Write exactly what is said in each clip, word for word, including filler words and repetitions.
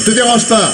te dérange pas.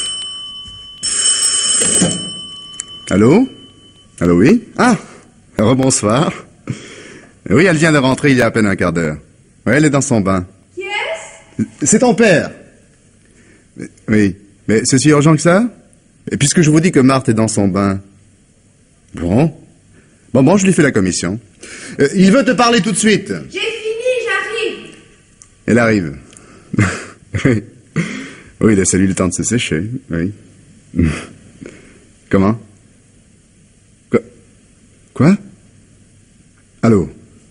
Allô? Allô, oui? Ah, rebonsoir. Oui, elle vient de rentrer il y a à peine un quart d'heure. Oui, elle est dans son bain. Qui est-ce? C'est ton père. Oui, mais c'est si urgent que ça? Et puisque je vous dis que Marthe est dans son bain. Bon. Bon, bon, je lui fais la commission. Euh, il veut te parler tout de suite. J'ai fini, j'arrive. Elle arrive. Oui. Oui, laissez-lui le temps de se sécher. Oui. Comment? Quoi? Quoi? Allô?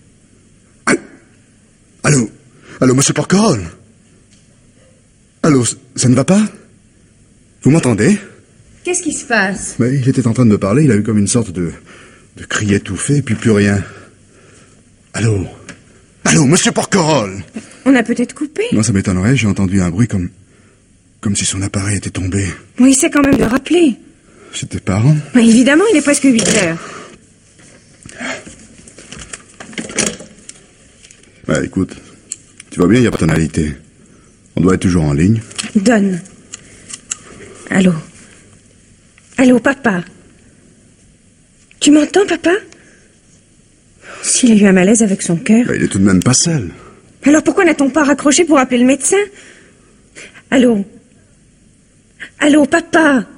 Allô? Allô, monsieur Porquerolles? Allô, ça ne va pas? Vous m'entendez? Qu'est-ce qui se passe? Mais il était en train de me parler, il a eu comme une sorte de... de cri étouffé, et puis plus rien. Allô? Allô, monsieur Porquerolles? On a peut-être coupé. Non, ça m'étonnerait, j'ai entendu un bruit comme... comme si son appareil était tombé. Oui, c'est quand même de rappeler. C'est tes parents? Mais évidemment, il est presque huit heures. Bah, écoute, tu vois bien, il n'y a pas de tonalité. On doit être toujours en ligne. Donne. Allô? Allô, papa? Tu m'entends, papa? S'il a eu un malaise avec son cœur... Bah, il est tout de même pas seul. Alors pourquoi n'a-t-on pas raccroché pour appeler le médecin? Allô? Allô, papa?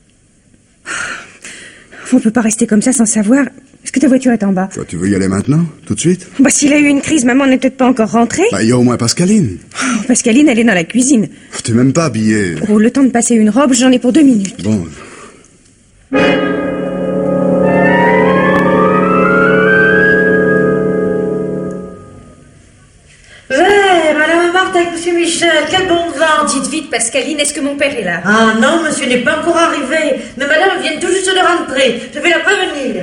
On peut pas rester comme ça sans savoir. Est-ce que ta voiture est en bas? Toi, tu veux y aller maintenant? Tout de suite? Bah, s'il a eu une crise, maman n'est peut-être pas encore rentrée. Bah, il y a au moins Pascaline. Oh, Pascaline, elle est dans la cuisine. T'es même pas habillé. Oh, le temps de passer une robe, j'en ai pour deux minutes. Bon. Ouais, Madame Marthe avec Monsieur Michel, quel bon vent. Dites vite, Pascaline, est-ce que mon père est là? Ah non, monsieur n'est pas encore arrivé. Mais madame vient tout juste de rentrer. Je vais la prévenir.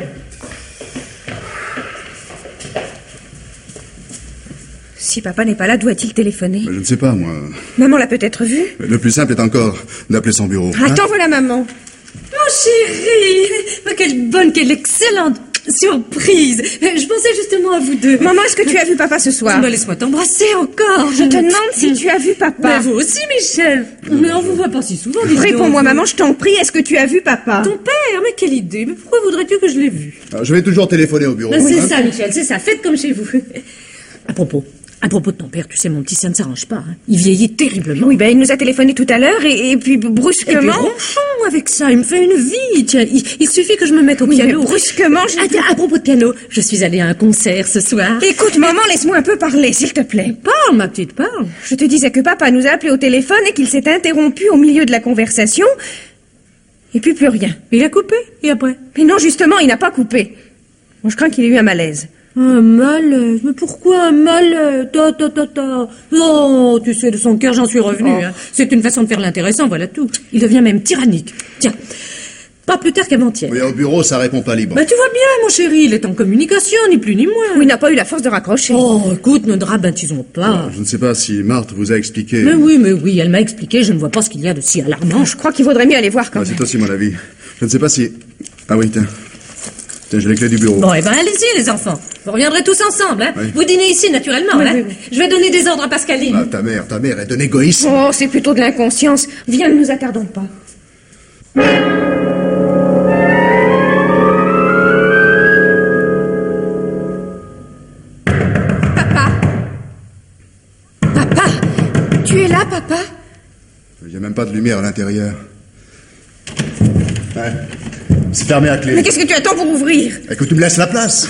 Si papa n'est pas là, d'où a-t-il téléphoné? Bah, je ne sais pas, moi. Maman l'a peut-être vu. Mais le plus simple est encore d'appeler son bureau. hein. Attends, voilà maman. Mon chéri, mais quelle bonne, quelle excellente surprise. Je pensais justement à vous deux. Maman, est-ce que tu as vu papa ce soir? Bah, laisse-moi t'embrasser encore. Je te demande si tu as vu papa. Mais vous aussi, Michel. Mais on vous voit pas si souvent. dis donc. Réponds-moi, maman, je t'en prie, est-ce que tu as vu papa? Ton père, mais quelle idée. Mais pourquoi voudrais-tu que je l'ai vu? Alors, je vais toujours téléphoner au bureau. Ben, c'est hein. ça, Michel, c'est ça. Faites comme chez vous. À propos, à propos de ton père, tu sais, mon petit, ça ne s'arrange pas. Hein. Il vieillit terriblement. Oui, ben il nous a téléphoné tout à l'heure et, et puis brusquement... Et puis ronchon avec ça, il me fait une vie. Tiens, il, il suffit que je me mette au Oui, mais piano. brusquement, je... Ah, tiens, à propos de piano, je suis allée à un concert ce soir. Écoute, maman, laisse-moi un peu parler, s'il te plaît. Parle, ma petite, parle. Je te disais que papa nous a appelé au téléphone et qu'il s'est interrompu au milieu de la conversation. Et puis plus rien. Il a coupé, et après? Mais non, justement, il n'a pas coupé. Bon, je crains qu'il ait eu un malaise. Un malaise? Mais pourquoi un malaise? Ta, ta, ta, ta. Oh, tu sais, de son cœur, j'en suis revenu. Oh. Hein. C'est une façon de faire l'intéressant, voilà tout. Il devient même tyrannique. Tiens, pas plus tard qu'avant-hier. Oui, au bureau, ça répond pas libre. Bah, tu vois bien, mon chéri, il est en communication, ni plus ni moins. Ou il n'a pas eu la force de raccrocher. Oh, écoute, ne dramatisons pas. Je ne sais pas si Marthe vous a expliqué. Mais oui, mais oui, elle m'a expliqué, je ne vois pas ce qu'il y a de si alarmant. Je crois qu'il vaudrait mieux aller voir quand Ah, même. c'est aussi mon avis. Je ne sais pas si... Ah oui, tiens. Tiens, j'ai les clés du bureau. Bon, eh ben, allez-y, les enfants. Vous reviendrez tous ensemble, hein. Oui. Vous dînez ici, naturellement, Oui, hein. oui, oui. Je vais donner des ordres à Pascaline. Ah, ta mère, ta mère est d'un égoïsme. Oh, c'est plutôt de l'inconscience. Viens, ne nous attardons pas. Papa. Papa. Tu es là, papa? Il n'y a même pas de lumière à l'intérieur. Ouais. C'est fermé à clé. Mais qu'est-ce que tu attends pour ouvrir? Écoute, tu me laisses la place.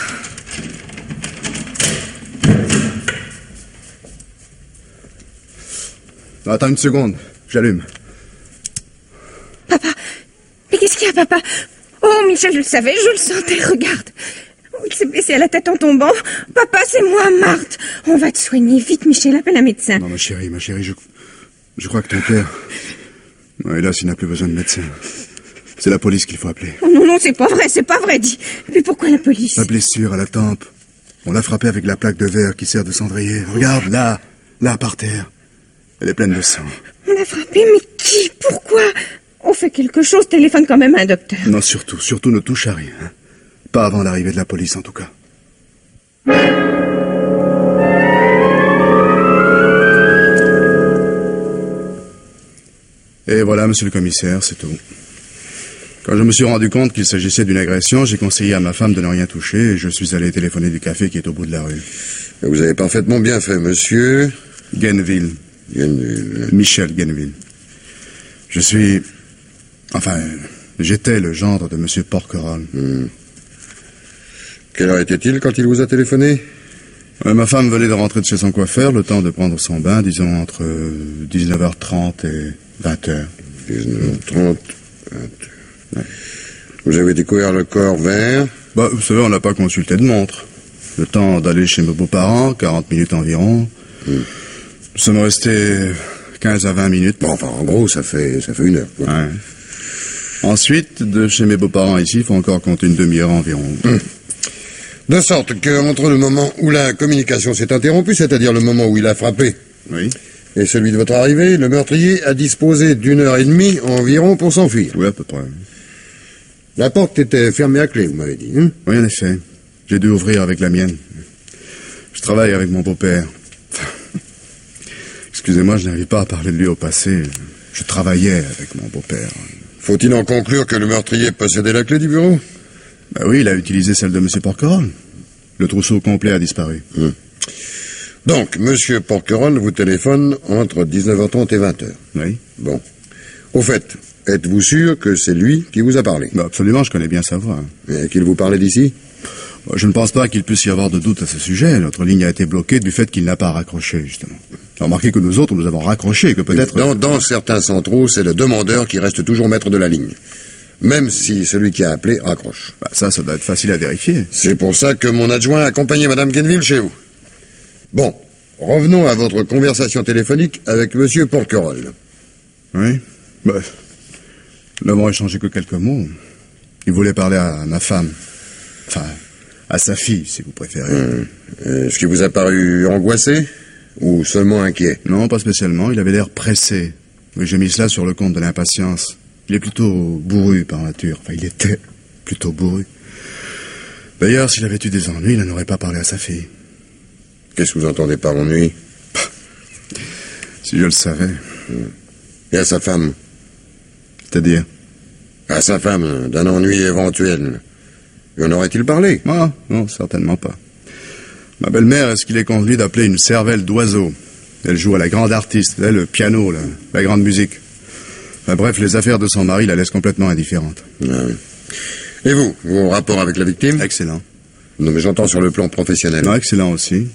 Non, attends une seconde. J'allume. Papa. Mais qu'est-ce qu'il y a, papa? Oh, Michel, je le savais, je le sentais, regarde. Oh, il s'est baissé à la tête en tombant. Papa, c'est moi, Marthe. On va te soigner. Vite, Michel, appelle un médecin. Non, ma chérie, ma chérie, je... Je crois que ton père... Ouais, hélas, il n'a plus besoin de médecin. C'est la police qu'il faut appeler. Oh non, non, c'est pas vrai, c'est pas vrai, dis. Mais pourquoi la police? La blessure à la tempe. On l'a frappée avec la plaque de verre qui sert de cendrier. Regarde, là, là, par terre. Elle est pleine de sang. On l'a frappé, mais qui? Pourquoi? On fait quelque chose, téléphone quand même à un docteur. Non, surtout, surtout ne touche à rien. Hein. Pas avant l'arrivée de la police, en tout cas. Hé, Et voilà, monsieur le commissaire, c'est tout. Quand je me suis rendu compte qu'il s'agissait d'une agression, j'ai conseillé à ma femme de ne rien toucher et je suis allé téléphoner du café qui est au bout de la rue. Et vous avez parfaitement bien fait, monsieur... Guenneville. Guenneville. Michel Guenneville. Je suis... Enfin, j'étais le gendre de monsieur Porquerolles. Hmm. Quelle heure était-il quand il vous a téléphoné? euh, Ma femme venait de rentrer de chez son coiffeur, le temps de prendre son bain, disons entre dix-neuf heures trente et vingt heures. dix-neuf heures trente, vingt heures. Ouais. Vous avez découvert le corps vers... Bah, vous savez, on n'a pas consulté de montre. Le temps d'aller chez mes beaux-parents, quarante minutes environ. Hmm. Nous sommes restés quinze à vingt minutes. Bon, enfin, en gros, ça fait, ça fait une heure. Quoi. Ouais. Ensuite, de chez mes beaux-parents ici, il faut encore compter une demi-heure environ. Hmm. De sorte que entre le moment où la communication s'est interrompue, c'est-à-dire le moment où il a frappé, oui, et celui de votre arrivée, le meurtrier a disposé d'une heure et demie environ pour s'enfuir. Oui, à peu près. La porte était fermée à clé, vous m'avez dit, hein? Oui, en effet. J'ai dû ouvrir avec la mienne. Je travaille avec mon beau-père. Excusez-moi, je n'arrive pas à parler de lui au passé. Je travaillais avec mon beau-père. Faut-il en conclure que le meurtrier possédait la clé du bureau? Ben oui, il a utilisé celle de M. Porquerolles. Le trousseau complet a disparu. Hum. Donc, M. Porquerolles vous téléphone entre dix-neuf heures trente et vingt heures. Oui. Bon. Au fait, êtes-vous sûr que c'est lui qui vous a parlé? Ben absolument, je connais bien sa voix. Et qu'il vous parlait d'ici? Je ne pense pas qu'il puisse y avoir de doute à ce sujet. Notre ligne a été bloquée du fait qu'il n'a pas raccroché, justement. Remarquez que nous autres, nous avons raccroché, que peut-être... Dans, dans certains centraux, c'est le demandeur qui reste toujours maître de la ligne. Même si celui qui a appelé raccroche. Bah ça, ça doit être facile à vérifier. C'est pour ça que mon adjoint a accompagné Madame Guenneville chez vous. Bon, revenons à votre conversation téléphonique avec Monsieur Porquerolles. Oui. Bah, nous n'avons échangé que quelques mots. Il voulait parler à ma femme. Enfin, à sa fille, si vous préférez. Hum. Est-ce qu'il vous a paru angoissé ou seulement inquiet? Non, pas spécialement. Il avait l'air pressé. Oui, j'ai mis cela sur le compte de l'impatience. Il est plutôt bourru par nature. Enfin, il était plutôt bourru. D'ailleurs, s'il avait eu des ennuis, il n'en aurait pas parlé à sa fille. Qu'est-ce que vous entendez par ennui? Si je le savais. Et à sa femme? C'est-à-dire? À sa femme, d'un ennui éventuel. En aurait-il parlé? Ah, non, certainement pas. Ma belle-mère, est-ce qu'il est convenu d'appeler une cervelle d'oiseau? Elle joue à la grande artiste, elle, le piano, la, la grande musique. Enfin, bref, les affaires de son mari la laissent complètement indifférente. Ah oui. Et vous, vos rapports avec la victime? Excellent. Non, mais j'entends sur le plan professionnel. Non, excellent aussi.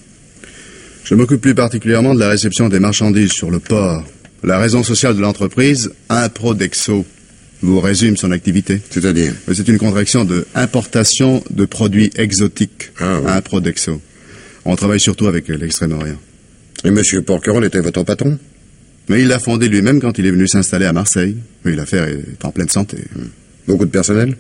Je m'occupe plus particulièrement de la réception des marchandises sur le port. La raison sociale de l'entreprise, Improdexo, vous résume son activité. C'est-à-dire? C'est une contraction de importation de produits exotiques. Ah, oui. Improdexo. On travaille surtout avec l'Extrême-Orient. Et M. Porquerolles était votre patron? Mais il l'a fondé lui-même quand il est venu s'installer à Marseille. Oui, l'affaire est en pleine santé. Beaucoup de personnel?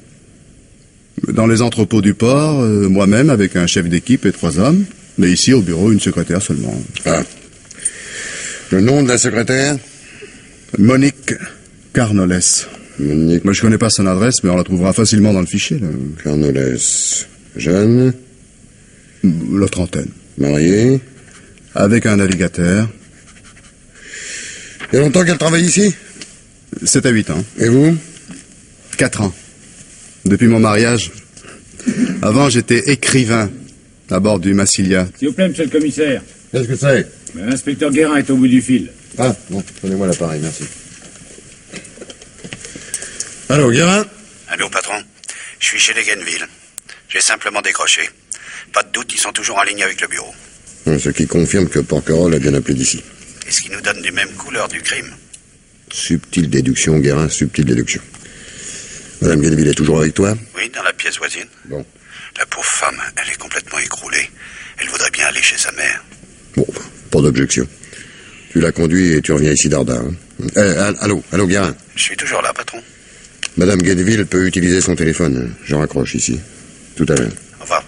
Dans les entrepôts du port, euh, moi-même avec un chef d'équipe et trois hommes. Mais ici, au bureau, une secrétaire seulement. Ah. Le nom de la secrétaire? Monique Carnoles. Monique... Moi, je connais pas son adresse, mais on la trouvera facilement dans le fichier. Là. Carnoles. Jeune? La trentaine. Mariée? Avec un navigateur. Il y a longtemps qu'elle travaille ici? sept à huit ans. Et vous? quatre ans. Depuis mon mariage. Avant, j'étais écrivain à bord du Massilia. S'il vous plaît, monsieur le commissaire. Qu'est-ce que c'est? L'inspecteur Guérin est au bout du fil. Ah, bon, donnez-moi l'appareil, merci. Allô, Guérin? Allô, patron. Je suis chez les Guenneville. J'ai simplement décroché. Pas de doute, ils sont toujours en ligne avec le bureau. Ce qui confirme que Porquerolles a bien appelé d'ici. Et ce qui nous donne du même couleur du crime. Subtile déduction, Guérin, subtile déduction. Madame Guenneville est toujours avec toi? Oui, dans la pièce voisine. Bon. La pauvre femme, elle est complètement écroulée. Elle voudrait bien aller chez sa mère. Bon, pas d'objection. Tu la conduis et tu reviens ici d'Ardin. Hein. Euh, allô, allô, Guérin. Je suis toujours là, patron. Madame Guenneville peut utiliser son téléphone. Je raccroche ici. Tout à l'heure. Au revoir.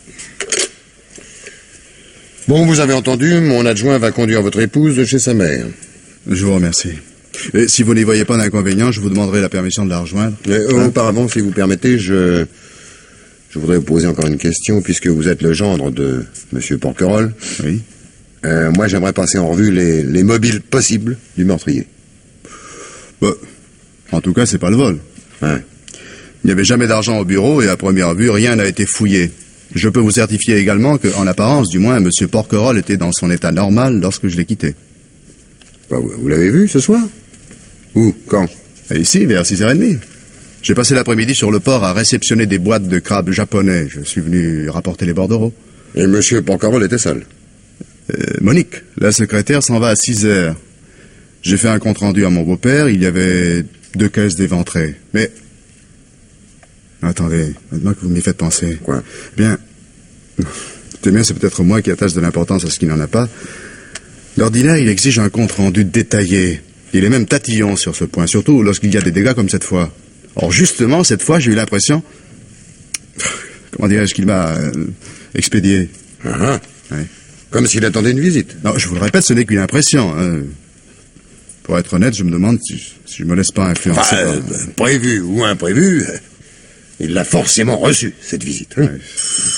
Bon, vous avez entendu, mon adjoint va conduire votre épouse de chez sa mère. Je vous remercie. Et si vous n'y voyez pas d'inconvénient, je vous demanderai la permission de la rejoindre. Mais, euh, hein? Auparavant, si vous permettez, je... Je voudrais vous poser encore une question, puisque vous êtes le gendre de M. Porquerolles. Oui. Euh, moi, j'aimerais passer en revue les, les mobiles possibles du meurtrier. Bah, en tout cas, c'est pas le vol. Ouais. Il n'y avait jamais d'argent au bureau et à première vue, rien n'a été fouillé. Je peux vous certifier également que, en apparence, du moins, M. Porquerolles était dans son état normal lorsque je l'ai quitté. Bah, vous vous l'avez vu ce soir? Où? Quand? Et ici, vers six heures trente. J'ai passé l'après-midi sur le port à réceptionner des boîtes de crabes japonais. Je suis venu rapporter les bordereaux. Et M. Porquerolles était seul? Euh, Monique, la secrétaire, s'en va à six heures. J'ai fait un compte-rendu à mon beau-père. Il y avait deux caisses d'éventrées. Mais... Attendez, maintenant que vous m'y faites penser. Quoi? Bien, c'est bien, c'est peut-être moi qui attache de l'importance à ce qui n'en a pas. D'ordinaire, il exige un compte-rendu détaillé. Il est même tatillon sur ce point, surtout lorsqu'il y a des dégâts comme cette fois. Or, justement, cette fois, j'ai eu l'impression... Comment dirais-je qu'il m'a euh, expédié. Ah, ah. Ouais. Comme s'il attendait une visite. Non, je vous le répète, ce n'est qu'une impression. Hein. Pour être honnête, je me demande si, si je me laisse pas influencer. Enfin, par... euh, prévu ou imprévu, euh, il l'a forcément reçu, cette visite. Hein. Ouais.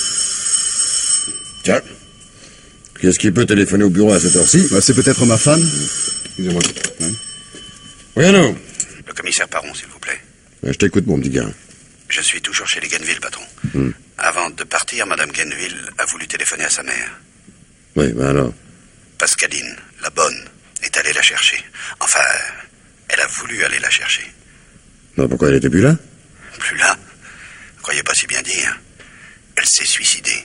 Tiens, qu'est-ce qui peut téléphoner au bureau à cette heure-ci? Bah, c'est peut-être ma femme. Excusez-moi. Ouais. Oui, allô? Le commissaire Paron, s'il vous plaît. Je t'écoute, mon petit gars. Je suis toujours chez les Genneville, patron. Hmm. Avant de partir, Madame Genneville a voulu téléphoner à sa mère. Oui, ben alors. Pascaline, la bonne, est allée la chercher. Enfin, elle a voulu aller la chercher. Non, pourquoi elle était plus là? Plus là, vous croyez pas si bien dire. Elle s'est suicidée.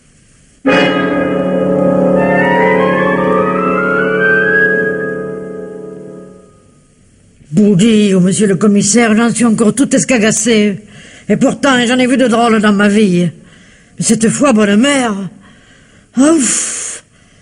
Pour dire, monsieur le commissaire, j'en suis encore tout escagacé. Et pourtant, j'en ai vu de drôles dans ma vie. Mais cette fois, bonne mère... Ouf,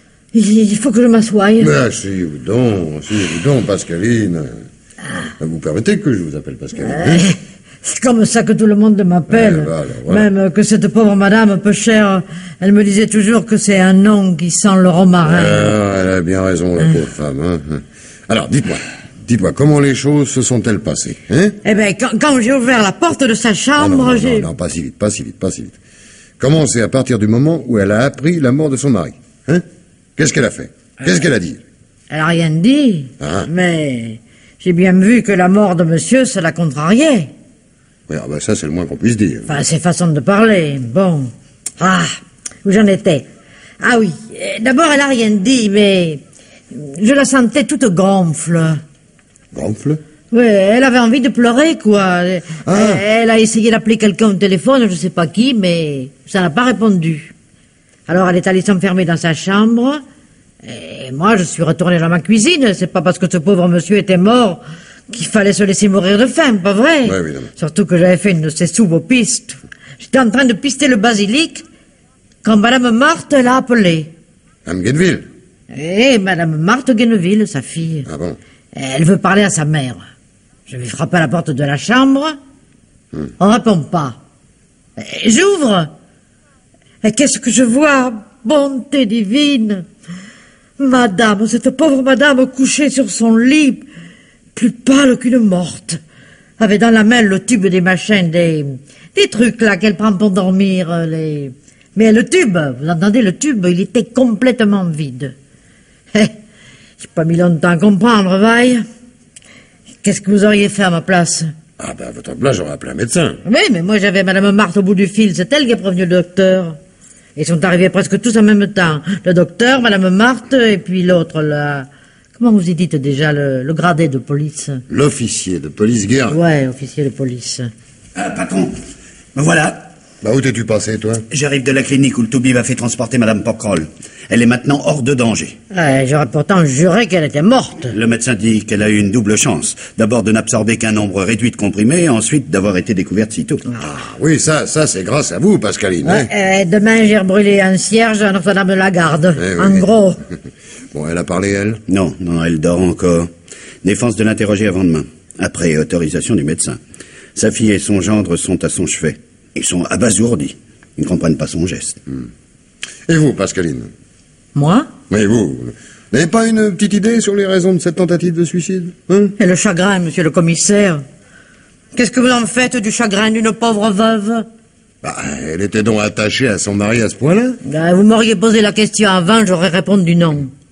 il faut que je m'assoie. Mais asseyez-vous donc, asseyez-vous donc, Pascaline. Vous permettez que je vous appelle Pascaline? Euh, c'est comme ça que tout le monde m'appelle. Eh ben, alors, voilà. Même que cette pauvre madame peu chère, elle me disait toujours que c'est un nom qui sent le romarin. Ah, elle a bien raison, la pauvre femme. Hein. Alors, dites-moi, dites-moi, comment les choses se sont-elles passées, hein? Eh bien, quand, quand j'ai ouvert la porte de sa Non, chambre, non, non, j'ai... non, non, pas si vite, pas si vite, pas si vite. Comment c'est à partir du moment où elle a appris la mort de son mari, hein? Qu'est-ce qu'elle a fait? Qu'est-ce qu'elle a dit? Elle a rien dit, Ah. mais j'ai bien vu que la mort de monsieur, ça la contrariait. Oui, ah ben ça, c'est le moins qu'on puisse dire. Enfin, ses façons de parler, bon. Ah, où j'en étais? Ah oui, euh, d'abord, elle a rien dit, mais je la sentais toute gonfle. Gonfle? Oui, elle avait envie de pleurer, quoi. Ah. Elle a essayé d'appeler quelqu'un au téléphone, je sais pas qui, mais ça n'a pas répondu. Alors, elle est allée s'enfermer dans sa chambre, et moi, je suis retourné dans ma cuisine. C'est pas parce que ce pauvre monsieur était mort qu'il fallait se laisser mourir de faim, pas vrai? Oui, évidemment. Surtout que j'avais fait une de ces soupes aux pistes. J'étais en train de pister le basilic quand Madame Marthe l'a appelé. Madame Genneville? Eh, Madame Marthe Genneville, sa fille. Ah bon? Elle veut parler à sa mère. Je vais frapper à la porte de la chambre. Hmm. On répond pas. Et j'ouvre. Et qu'est-ce que je vois? Bonté divine! Madame, cette pauvre madame couchée sur son lit, plus pâle qu'une morte, avait dans la main le tube des machins, des, des trucs là qu'elle prend pour dormir, les... Mais le tube, vous entendez, le tube, il était complètement vide. Eh, j'ai pas mis longtemps à comprendre, vaille. Qu'est-ce que vous auriez fait à ma place? Ah ben, à votre place, j'aurais appelé un médecin. Oui, mais moi j'avais Madame Marthe au bout du fil, c'est elle qui a prévenu le docteur. Ils sont arrivés presque tous en même temps. Le docteur, Madame Marthe, et puis l'autre, là... Comment vous y dites déjà, le, le gradé de police? L'officier de police Guérin. Ouais, officier de police. Ah, patron, me voilà. Bah, où t'es-tu passé, toi? J'arrive de la clinique où le toubib a fait transporter Madame Porquerolles. Elle est maintenant hors de danger. Ouais, j'aurais pourtant juré qu'elle était morte. Le médecin dit qu'elle a eu une double chance. D'abord de n'absorber qu'un nombre réduit de comprimés, et ensuite d'avoir été découverte si tôt. Ah, oui, ça, ça, c'est grâce à vous, Pascaline. Ouais, hein? euh, demain, j'ai rebrûlé un cierge à Notre-Dame-de-la-Garde. Eh oui. En gros. Bon, elle a parlé, elle? Non, non, elle dort encore. Défense de l'interroger avant demain, après autorisation du médecin. Sa fille et son gendre sont à son chevet. Ils sont abasourdis. Ils ne comprennent pas son geste. Hmm. Et vous, Pascaline? Moi? Mais vous, vous n'avez pas une petite idée sur les raisons de cette tentative de suicide, hein? Et le chagrin, monsieur le commissaire. Qu'est-ce que vous en faites du chagrin d'une pauvre veuve? Bah, elle était donc attachée à son mari à ce point-là? Ben, vous m'auriez posé la question avant, j'aurais répondu non.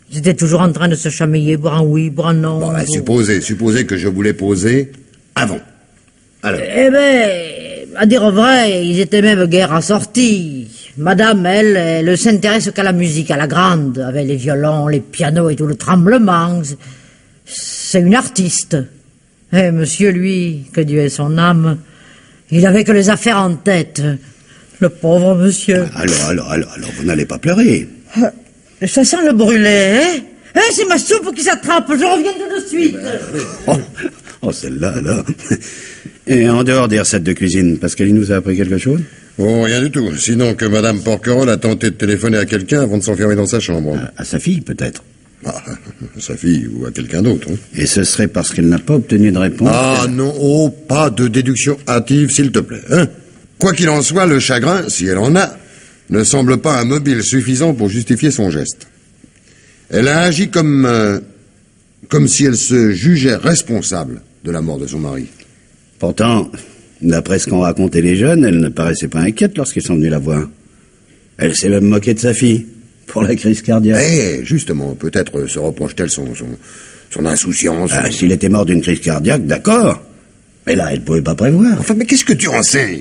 Ils étaient toujours en train de se chamailler, boire un oui, boire un non. Bon, ben, supposez, supposez que je voulais poser avant. Alors. Eh ben, à dire vrai, ils étaient même guère assortis. Madame, elle, elle ne s'intéresse qu'à la musique, à la grande, avec les violons, les pianos et tout le tremblement. C'est une artiste. Et monsieur, lui, que Dieu ait son âme, il avait que les affaires en tête. Le pauvre monsieur. Alors, alors, alors, alors, vous n'allez pas pleurer. Ça sent le brûlé, hein? Hein, c'est ma soupe qui s'attrape, je reviens tout de suite. Oh, oh celle-là, là. Et en dehors des recettes de cuisine, Pascaline nous a appris quelque chose? Oh, rien du tout. Sinon que Madame Porquerolles a tenté de téléphoner à quelqu'un avant de s'enfermer dans sa chambre. À, à sa fille, peut-être. Ah, à sa fille ou à quelqu'un d'autre. Hein. Et ce serait parce qu'elle n'a pas obtenu de réponse. Ah non, oh, pas de déduction hâtive, s'il te plaît. Hein. Quoi qu'il en soit, le chagrin, si elle en a, ne semble pas un mobile suffisant pour justifier son geste. Elle a agi comme, euh, comme si elle se jugeait responsable de la mort de son mari. Pourtant, d'après ce qu'ont raconté les jeunes, elle ne paraissait pas inquiète lorsqu'ils sont venus la voir. Elle s'est même moquée de sa fille, pour la crise cardiaque. Eh, justement, peut-être se reproche-t-elle son, son, son insouciance. Ah, son... S'il était mort d'une crise cardiaque, d'accord. Mais là, elle ne pouvait pas prévoir. Enfin, mais qu'est-ce que tu en sais?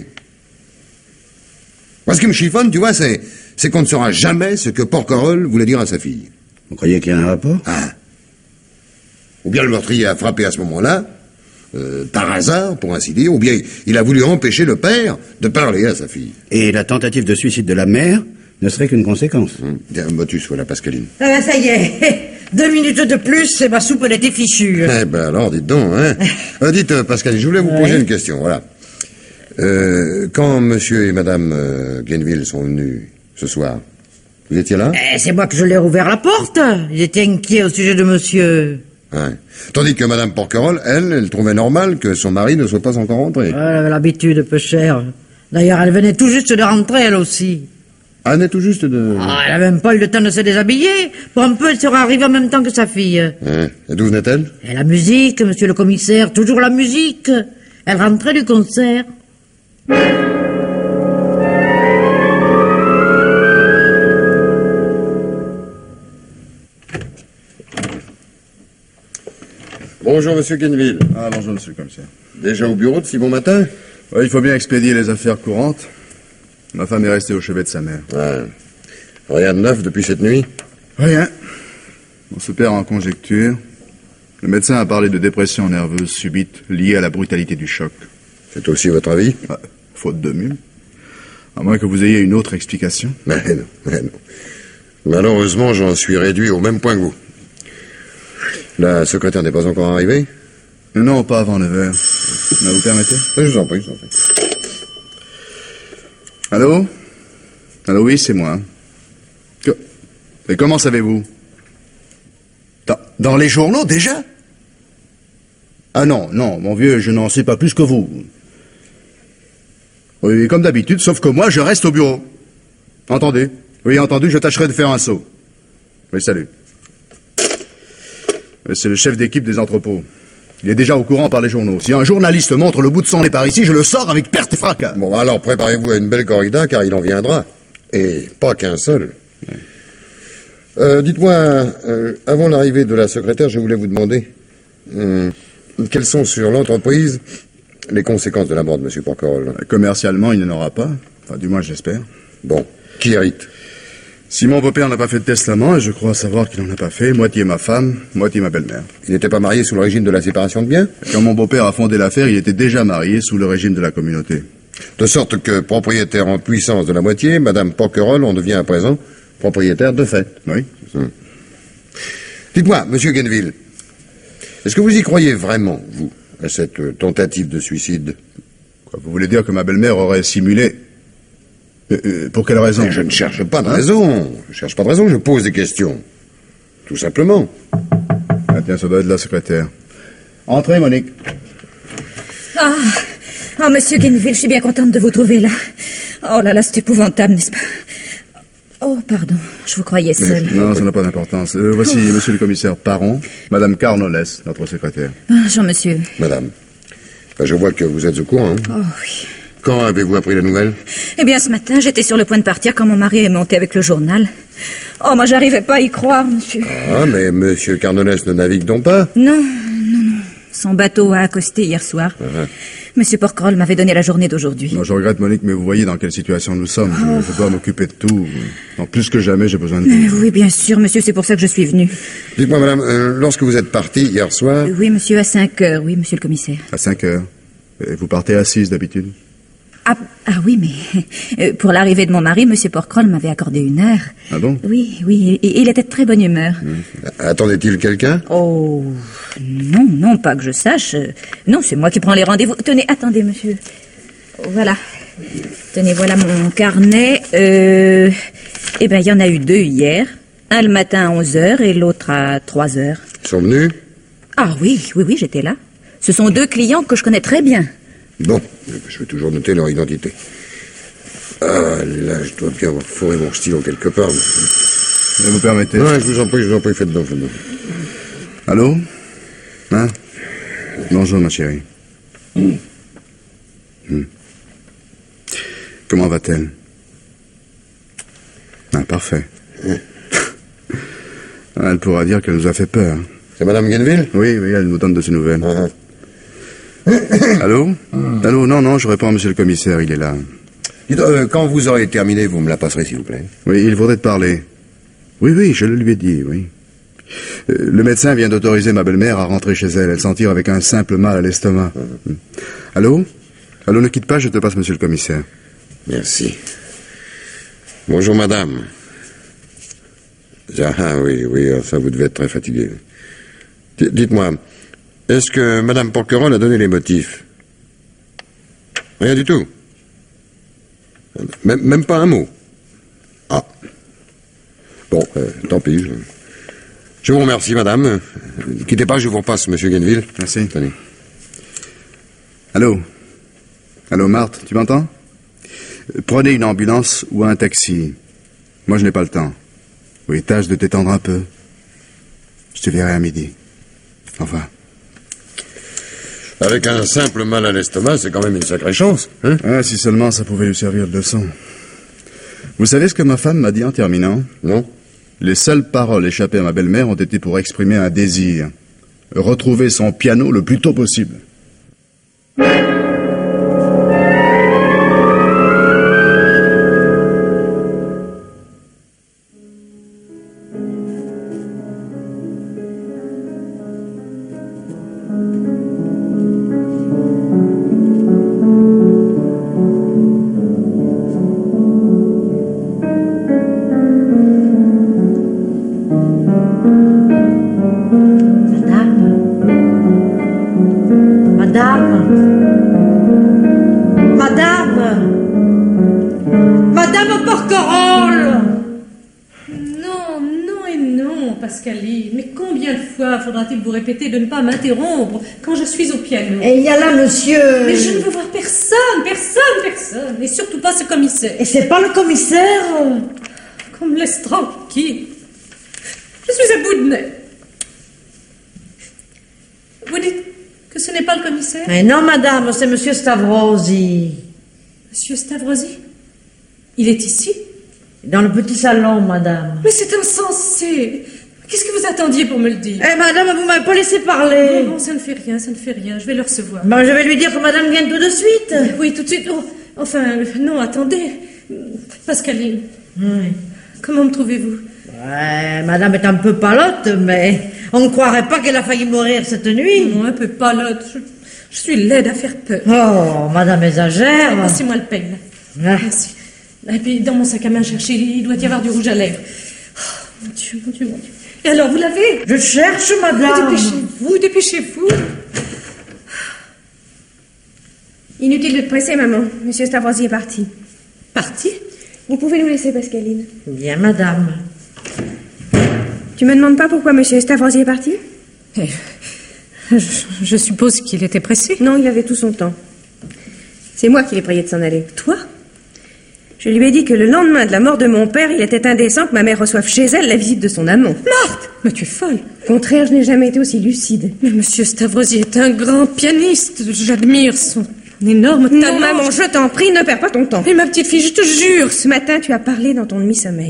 Moi, ce qui me chiffonne, tu vois, c'est, c'est qu'on ne saura jamais ce que Porquerolles voulait dire à sa fille. Vous croyez qu'il y a un rapport? Ah. Ou bien le meurtrier a frappé à ce moment-là, euh, par hasard, pour ainsi dire, ou bien il a voulu empêcher le père de parler à sa fille. Et la tentative de suicide de la mère ne serait qu'une conséquence. Hum. Tiens, motus, voilà, Pascaline. Ah ben ça y est, deux minutes de plus et ma soupe elle était fichue. Eh ben alors, dites donc, hein. euh, dites, euh, Pascaline, je voulais vous poser ouais. une question, voilà. Euh, quand monsieur et madame euh, Glenville sont venus ce soir, vous étiez là? Eh, c'est moi que je leur ai ouvert la porte. Ils étaient inquiets au sujet de monsieur. Ouais. Tandis que madame Porquerolles, elle, elle trouvait normal que son mari ne soit pas encore rentré. Elle avait l'habitude, peu cher. D'ailleurs, elle venait tout juste de rentrer, elle aussi. Ah, elle est tout juste de... Ah, elle n'a même pas eu le temps de se déshabiller. Pour un peu, elle sera arrivée en même temps que sa fille. Ouais. Et d'où venait-elle? Et la musique, monsieur le commissaire, toujours la musique. Elle rentrait du concert. Bonjour, monsieur Glenville. Ah, bonjour, monsieur le commissaire. Déjà au bureau de si bon matin? Ouais, il faut bien expédier les affaires courantes. Ma femme est restée au chevet de sa mère. Ouais. Rien de neuf depuis cette nuit? Rien. On se perd en conjecture. Le médecin a parlé de dépression nerveuse subite liée à la brutalité du choc. C'est aussi votre avis? Ah, faute de mieux. À moins que vous ayez une autre explication. Mais non, mais non. Malheureusement, j'en suis réduit au même point que vous. La secrétaire n'est pas encore arrivée? Non, pas avant neuf heures. Mais vous permettez? Je vous en prie, je vous en prie. Allô? Allô, oui, c'est moi. Que... Et comment savez-vous? Dans, dans les journaux, déjà? Ah non, non, mon vieux, je n'en sais pas plus que vous. Oui, comme d'habitude, sauf que moi, je reste au bureau. Entendez? Oui, entendu, je tâcherai de faire un saut. Oui, salut. C'est le chef d'équipe des entrepôts. Il est déjà au courant par les journaux. Si un journaliste montre le bout de son nez par ici, je le sors avec perte et fracas. Bon, alors préparez-vous à une belle corrida, car il en viendra. Et pas qu'un seul. Ouais. Euh, dites-moi, euh, avant l'arrivée de la secrétaire, je voulais vous demander... Euh, quelles sont sur l'entreprise les conséquences de la mort de M. Porquerolles? Commercialement, il n'en aura pas. Enfin, du moins, j'espère. Bon. Qui hérite? Si mon beau-père n'a pas fait de testament, et je crois savoir qu'il n'en a pas fait, moitié ma femme, moitié ma belle-mère. Il n'était pas marié sous le régime de la séparation de biens? Quand mon beau-père a fondé l'affaire, il était déjà marié sous le régime de la communauté. De sorte que, propriétaire en puissance de la moitié, Madame Porquerolles en devient à présent propriétaire de fait. Oui. Hum. Dites-moi, Monsieur Glenville, est-ce que vous y croyez vraiment, vous, à cette euh, tentative de suicide? Quoi, vous voulez dire que ma belle-mère aurait simulé? Euh, euh, pour quelle raison? Mais je ne cherche pas de hein? raison. Je ne cherche pas de raison, je pose des questions. Tout simplement. Ah tiens, ça doit être la secrétaire. Entrez, Monique. Ah, oh, monsieur Glenville, je suis bien contente de vous trouver là. Oh là là, c'est épouvantable, n'est-ce pas? Oh, pardon, je vous croyais seul. Non, ça n'a pas d'importance. Euh, voici oh. monsieur le commissaire Parron, madame Carnoles, notre secrétaire. Bonjour, monsieur. Madame, je vois que vous êtes au courant. Hein? Oh, oui. Quand avez-vous appris la nouvelle? Eh bien, ce matin, j'étais sur le point de partir quand mon mari est monté avec le journal. Oh, moi, j'arrivais pas à y croire, monsieur. Ah, mais monsieur Carnonès ne navigue donc pas? Non, non, non. Son bateau a accosté hier soir. Ah. Monsieur Porquerolles m'avait donné la journée d'aujourd'hui. Non, je regrette, Monique, mais vous voyez dans quelle situation nous sommes. Oh. Je, je dois m'occuper de tout. Donc, plus que jamais, j'ai besoin de vous. Oui, bien sûr, monsieur, c'est pour ça que je suis venue. Dites-moi, madame, euh, lorsque vous êtes partie hier soir... Oui, monsieur, à cinq heures, oui, monsieur le commissaire. À cinq heures. Et vous partez à six, d'habitude? Ah, ah oui, mais euh, pour l'arrivée de mon mari, monsieur Porquerolles m'avait accordé une heure. Ah bon? Oui, oui, et, et il était de très bonne humeur. Mmh. Attendait-il quelqu'un? Oh, non, non, pas que je sache. Non, c'est moi qui prends les rendez-vous. Tenez, attendez, monsieur. Voilà. Tenez, voilà mon carnet. Euh... Eh bien, il y en a eu deux hier. Un le matin à onze heures et l'autre à trois heures. Ils sont venus? Ah oui, oui, oui, j'étais là. Ce sont deux clients que je connais très bien. Bon, je vais toujours noter leur identité. Ah, là, je dois bien avoir fourré mon stylo quelque part. Mais... Vous permettez? Ouais, je vous en prie, je vous en prie, faites donc, faites donc. Allô? Hein? Bonjour, ma chérie. Mmh. Mmh. Comment va-t-elle? Ah, parfait. Mmh. Elle pourra dire qu'elle nous a fait peur. C'est madame Guenneville? Oui, oui, elle nous donne de ses nouvelles. Ah. Allô? Allô? Non, non, je réponds à monsieur le commissaire, il est là. Dites, euh, quand vous aurez terminé, vous me la passerez, s'il vous plaît. Oui, il voudrait te parler. Oui, oui, je le lui ai dit, oui. Euh, le médecin vient d'autoriser ma belle-mère à rentrer chez elle. Elle s'en tire avec un simple mal à l'estomac. Mmh. Allô? Allô, ne quitte pas, je te passe monsieur le commissaire. Merci. Bonjour, madame. Ah, oui, oui, ça, vous devez être très fatigué. D- Dites-moi... Est-ce que madame Porquerolles a donné les motifs? Rien du tout. Même, même pas un mot. Ah. Bon, euh, tant pis. Je... je vous remercie, madame. Ne quittez pas, je vous repasse, monsieur Guenneville. Merci. Tenez. Allô? Allô, Marthe, tu m'entends? Prenez une ambulance ou un taxi. Moi, je n'ai pas le temps. Oui, tâche de t'étendre un peu. Je te verrai à midi. Au revoir. Avec un simple mal à l'estomac, c'est quand même une sacrée chance, hein? Ah, si seulement ça pouvait lui servir de leçon. Vous savez ce que ma femme m'a dit en terminant? Non. Les seules paroles échappées à ma belle-mère ont été pour exprimer un désir. Retrouver son piano le plus tôt possible. Faudra-t-il vous répéter de ne pas m'interrompre quand je suis au piano? Et il y a là, monsieur... Mais je ne veux voir personne, personne, personne. Et surtout pas ce commissaire. Et c'est pas le commissaire? Qu'on me laisse tranquille. Je suis à bout de nez. Vous dites que ce n'est pas le commissaire? Mais non, madame, c'est monsieur Stavrosi. Monsieur Stavrosi? Il est ici? Dans le petit salon, madame. Mais c'est insensé. Qu'est-ce que vous attendiez pour me le dire? Eh, madame, vous m'avez pas laissé parler. Non, non, ça ne fait rien, ça ne fait rien. Je vais le recevoir. Ben, je vais lui dire que madame vient tout de suite. Oui, tout de suite. Oh, enfin, non, attendez. Pascaline. Oui. Comment me trouvez-vous? Ouais, madame est un peu palote, mais on ne croirait pas qu'elle a failli mourir cette nuit. Non, un peu palote. Je, je suis laide à faire peur. Oh, madame exagère. Passez-moi le peigne. Ah. Merci. Et puis, dans mon sac à main, cherchez, il doit y avoir du rouge à lèvres. Oh, mon Dieu, mon Dieu, mon Dieu. Et alors, vous l'avez? Je cherche, madame. Dépêchez-vous, dépêchez-vous. Inutile de te presser, maman. Monsieur Stavrosi est parti. Parti? Vous pouvez nous laisser, Pascaline. Bien, madame. Tu me demandes pas pourquoi monsieur Stavrosi est parti? Eh, je, je suppose qu'il était pressé. Non, il avait tout son temps. C'est moi qui l'ai prié de s'en aller. Toi? Je lui ai dit que le lendemain de la mort de mon père, il était indécent que ma mère reçoive chez elle la visite de son amant. Marthe! Mais tu es folle. Au contraire, je n'ai jamais été aussi lucide. Mais monsieur Stavrosi est un grand pianiste. J'admire son énorme talent. Non, maman, je t'en prie, ne perds pas ton temps. Et ma petite fille, je te jure. Ce matin, tu as parlé dans ton demi-sommeil.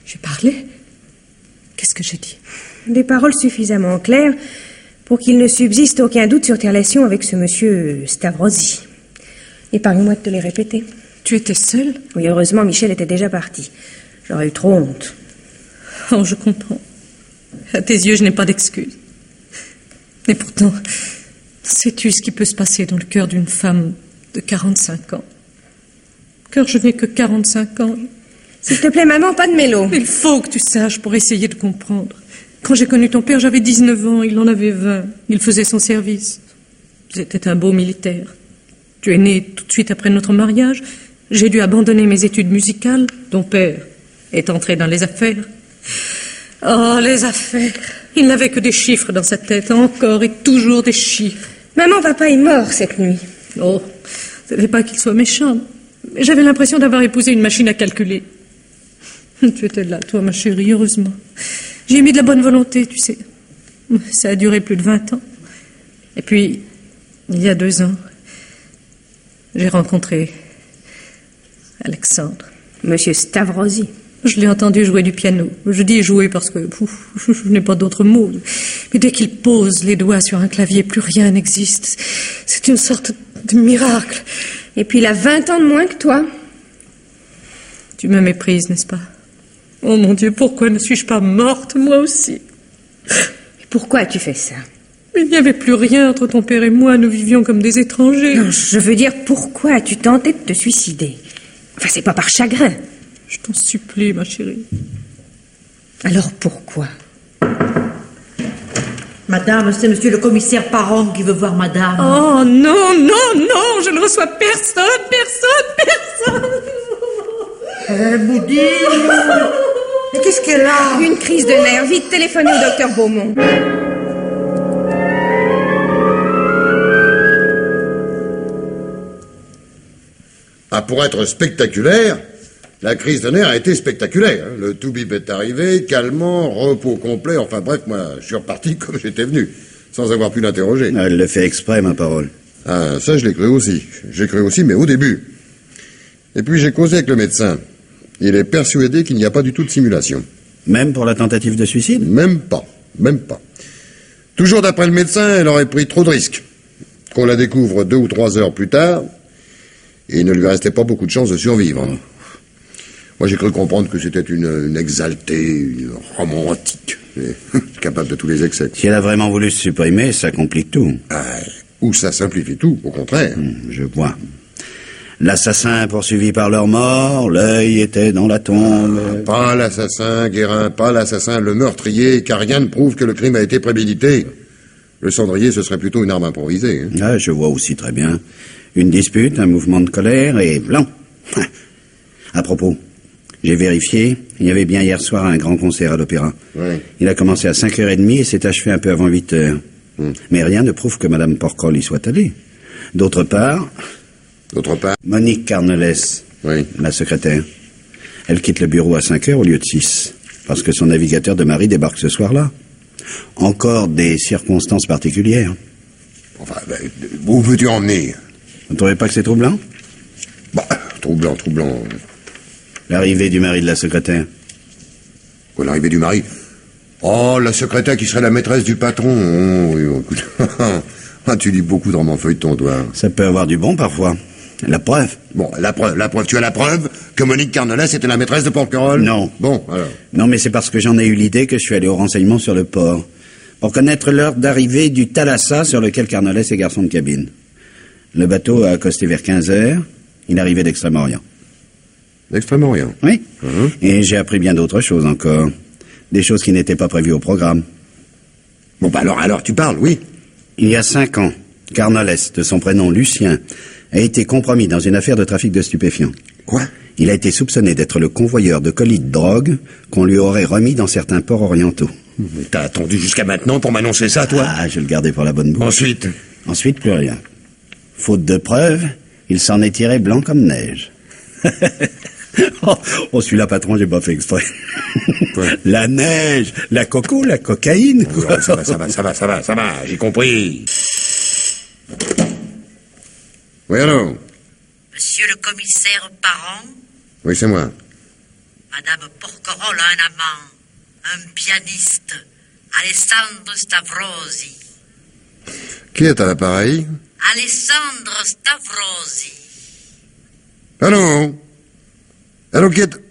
J'ai parlé? Qu'est-ce que j'ai dit? Des paroles suffisamment claires pour qu'il ne subsiste aucun doute sur tes relations avec ce monsieur Stavrosi. Épargne-moi de te les répéter. Tu étais seule? Oui, heureusement, Michel était déjà parti. J'aurais eu trop honte. Oh, je comprends. À tes yeux, je n'ai pas d'excuses. Et pourtant, sais-tu ce qui peut se passer dans le cœur d'une femme de quarante-cinq ans? Car je n'ai que quarante-cinq ans. S'il te plaît, maman, pas de mélo. Il faut que tu saches pour essayer de comprendre. Quand j'ai connu ton père, j'avais dix-neuf ans, il en avait vingt. Il faisait son service. C'était un beau militaire. Tu es né tout de suite après notre mariage. J'ai dû abandonner mes études musicales. Ton père est entré dans les affaires. Oh, les affaires. Il n'avait que des chiffres dans sa tête, encore et toujours des chiffres. Maman, papa est mort cette nuit. Oh, ce n'est pas qu'il soit méchant. J'avais l'impression d'avoir épousé une machine à calculer. Tu étais là, toi, ma chérie, heureusement. J'ai mis de la bonne volonté, tu sais. Ça a duré plus de vingt ans. Et puis, il y a deux ans, j'ai rencontré Alexandre. Monsieur Stavrosi. Je l'ai entendu jouer du piano. Je dis jouer parce que pouf, je n'ai pas d'autre mot. Mais dès qu'il pose les doigts sur un clavier, plus rien n'existe. C'est une sorte de miracle. Et puis il a vingt ans de moins que toi. Tu me méprises, n'est-ce pas? Oh mon Dieu, pourquoi ne suis-je pas morte, moi aussi? Pourquoi tu fais ça? Il n'y avait plus rien entre ton père et moi. Nous vivions comme des étrangers. Non, je veux dire, pourquoi as-tu tenté de te suicider? Enfin, c'est pas par chagrin. Je t'en supplie, ma chérie. Alors pourquoi? Madame, c'est monsieur le commissaire Parent qui veut voir madame. Oh non, non, non, je ne reçois personne, personne, personne. Eh, Boudine. Mais qu'est-ce qu'elle a? Une crise de nerfs. Vite, téléphonez au docteur Beaumont. Ah, pour être spectaculaire, la crise de nerfs a été spectaculaire. Hein. Le tout-bip est arrivé, calmant, repos complet. Enfin bref, moi, je suis reparti comme j'étais venu, sans avoir pu l'interroger. Ah, elle le fait exprès, ma parole. Ah, ça, je l'ai cru aussi. J'ai cru aussi, mais au début. Et puis, j'ai causé avec le médecin. Il est persuadé qu'il n'y a pas du tout de simulation. Même pour la tentative de suicide? Même pas. Même pas. Toujours d'après le médecin, elle aurait pris trop de risques. Qu'on la découvre deux ou trois heures plus tard, et il ne lui restait pas beaucoup de chances de survivre. Oh. Moi, j'ai cru comprendre que c'était une, une exaltée, une romantique, capable de tous les excès. Si elle a vraiment voulu se supprimer, ça complique tout. Ah, ou ça simplifie tout, au contraire. Hum, je vois. L'assassin poursuivi par leur mort, l'œil était dans la tombe. Ah, pas l'assassin, Guérin, pas l'assassin, le meurtrier, car rien ne prouve que le crime a été prémédité. Le cendrier, ce serait plutôt une arme improvisée. Hein. Ah, je vois aussi très bien. Une dispute, un mouvement de colère, et blanc. À propos, j'ai vérifié, il y avait bien hier soir un grand concert à l'Opéra. Oui. Il a commencé à cinq heures trente et s'est achevé un peu avant huit heures. Hum. Mais rien ne prouve que Madame Porquerolles y soit allée. D'autre part... D'autre part... Monique Carnelès, oui. La secrétaire. Elle quitte le bureau à cinq heures au lieu de six, parce que son navigateur de mari débarque ce soir-là. Encore des circonstances particulières. Enfin, ben, où veux-tu en venir? Vous ne trouvez pas que c'est troublant? Bah, troublant, troublant. L'arrivée du mari de la secrétaire. Quoi, l'arrivée du mari? Oh, la secrétaire qui serait la maîtresse du patron. Oh, oui, écoute. Ah, tu lis beaucoup dans mon feuilleton, toi. Ça peut avoir du bon, parfois. La preuve? Bon, la preuve, la preuve. Tu as la preuve que Monique Carnelès était la maîtresse de Porquerolles? Non. Bon, alors. Non, mais c'est parce que j'en ai eu l'idée que je suis allé au renseignement sur le port, pour connaître l'heure d'arrivée du Thalassa sur lequel Carnelès est garçon de cabine. Le bateau a accosté vers quinze heures. Il arrivait d'Extrême-Orient. D'Extrême-Orient? Oui. Uh-huh. Et j'ai appris bien d'autres choses encore. Des choses qui n'étaient pas prévues au programme. Bon, bah alors, alors, tu parles, oui. Il y a cinq ans, Carnelès, de son prénom Lucien, a été compromis dans une affaire de trafic de stupéfiants. Quoi? Il a été soupçonné d'être le convoyeur de colis de drogue qu'on lui aurait remis dans certains ports orientaux. Mais t'as attendu jusqu'à maintenant pour m'annoncer ça, toi? Ah, je le gardais pour la bonne bouche. Ensuite? Ensuite, plus rien. Faute de preuves, il s'en est tiré blanc comme neige. oh, oh celui-là, patron, j'ai pas fait exprès. La neige, la coco, la cocaïne. Oui, oh, ça va, ça va, ça va, ça va, ça va, j'ai compris. Oui, allô? Monsieur le commissaire Parent? Oui, c'est moi. Madame Porquerolles a un amant, un pianiste, Alessandro Stavrosi. Qui est à l'appareil? Alessandro Stavrosi. Allô? Allô, qui est...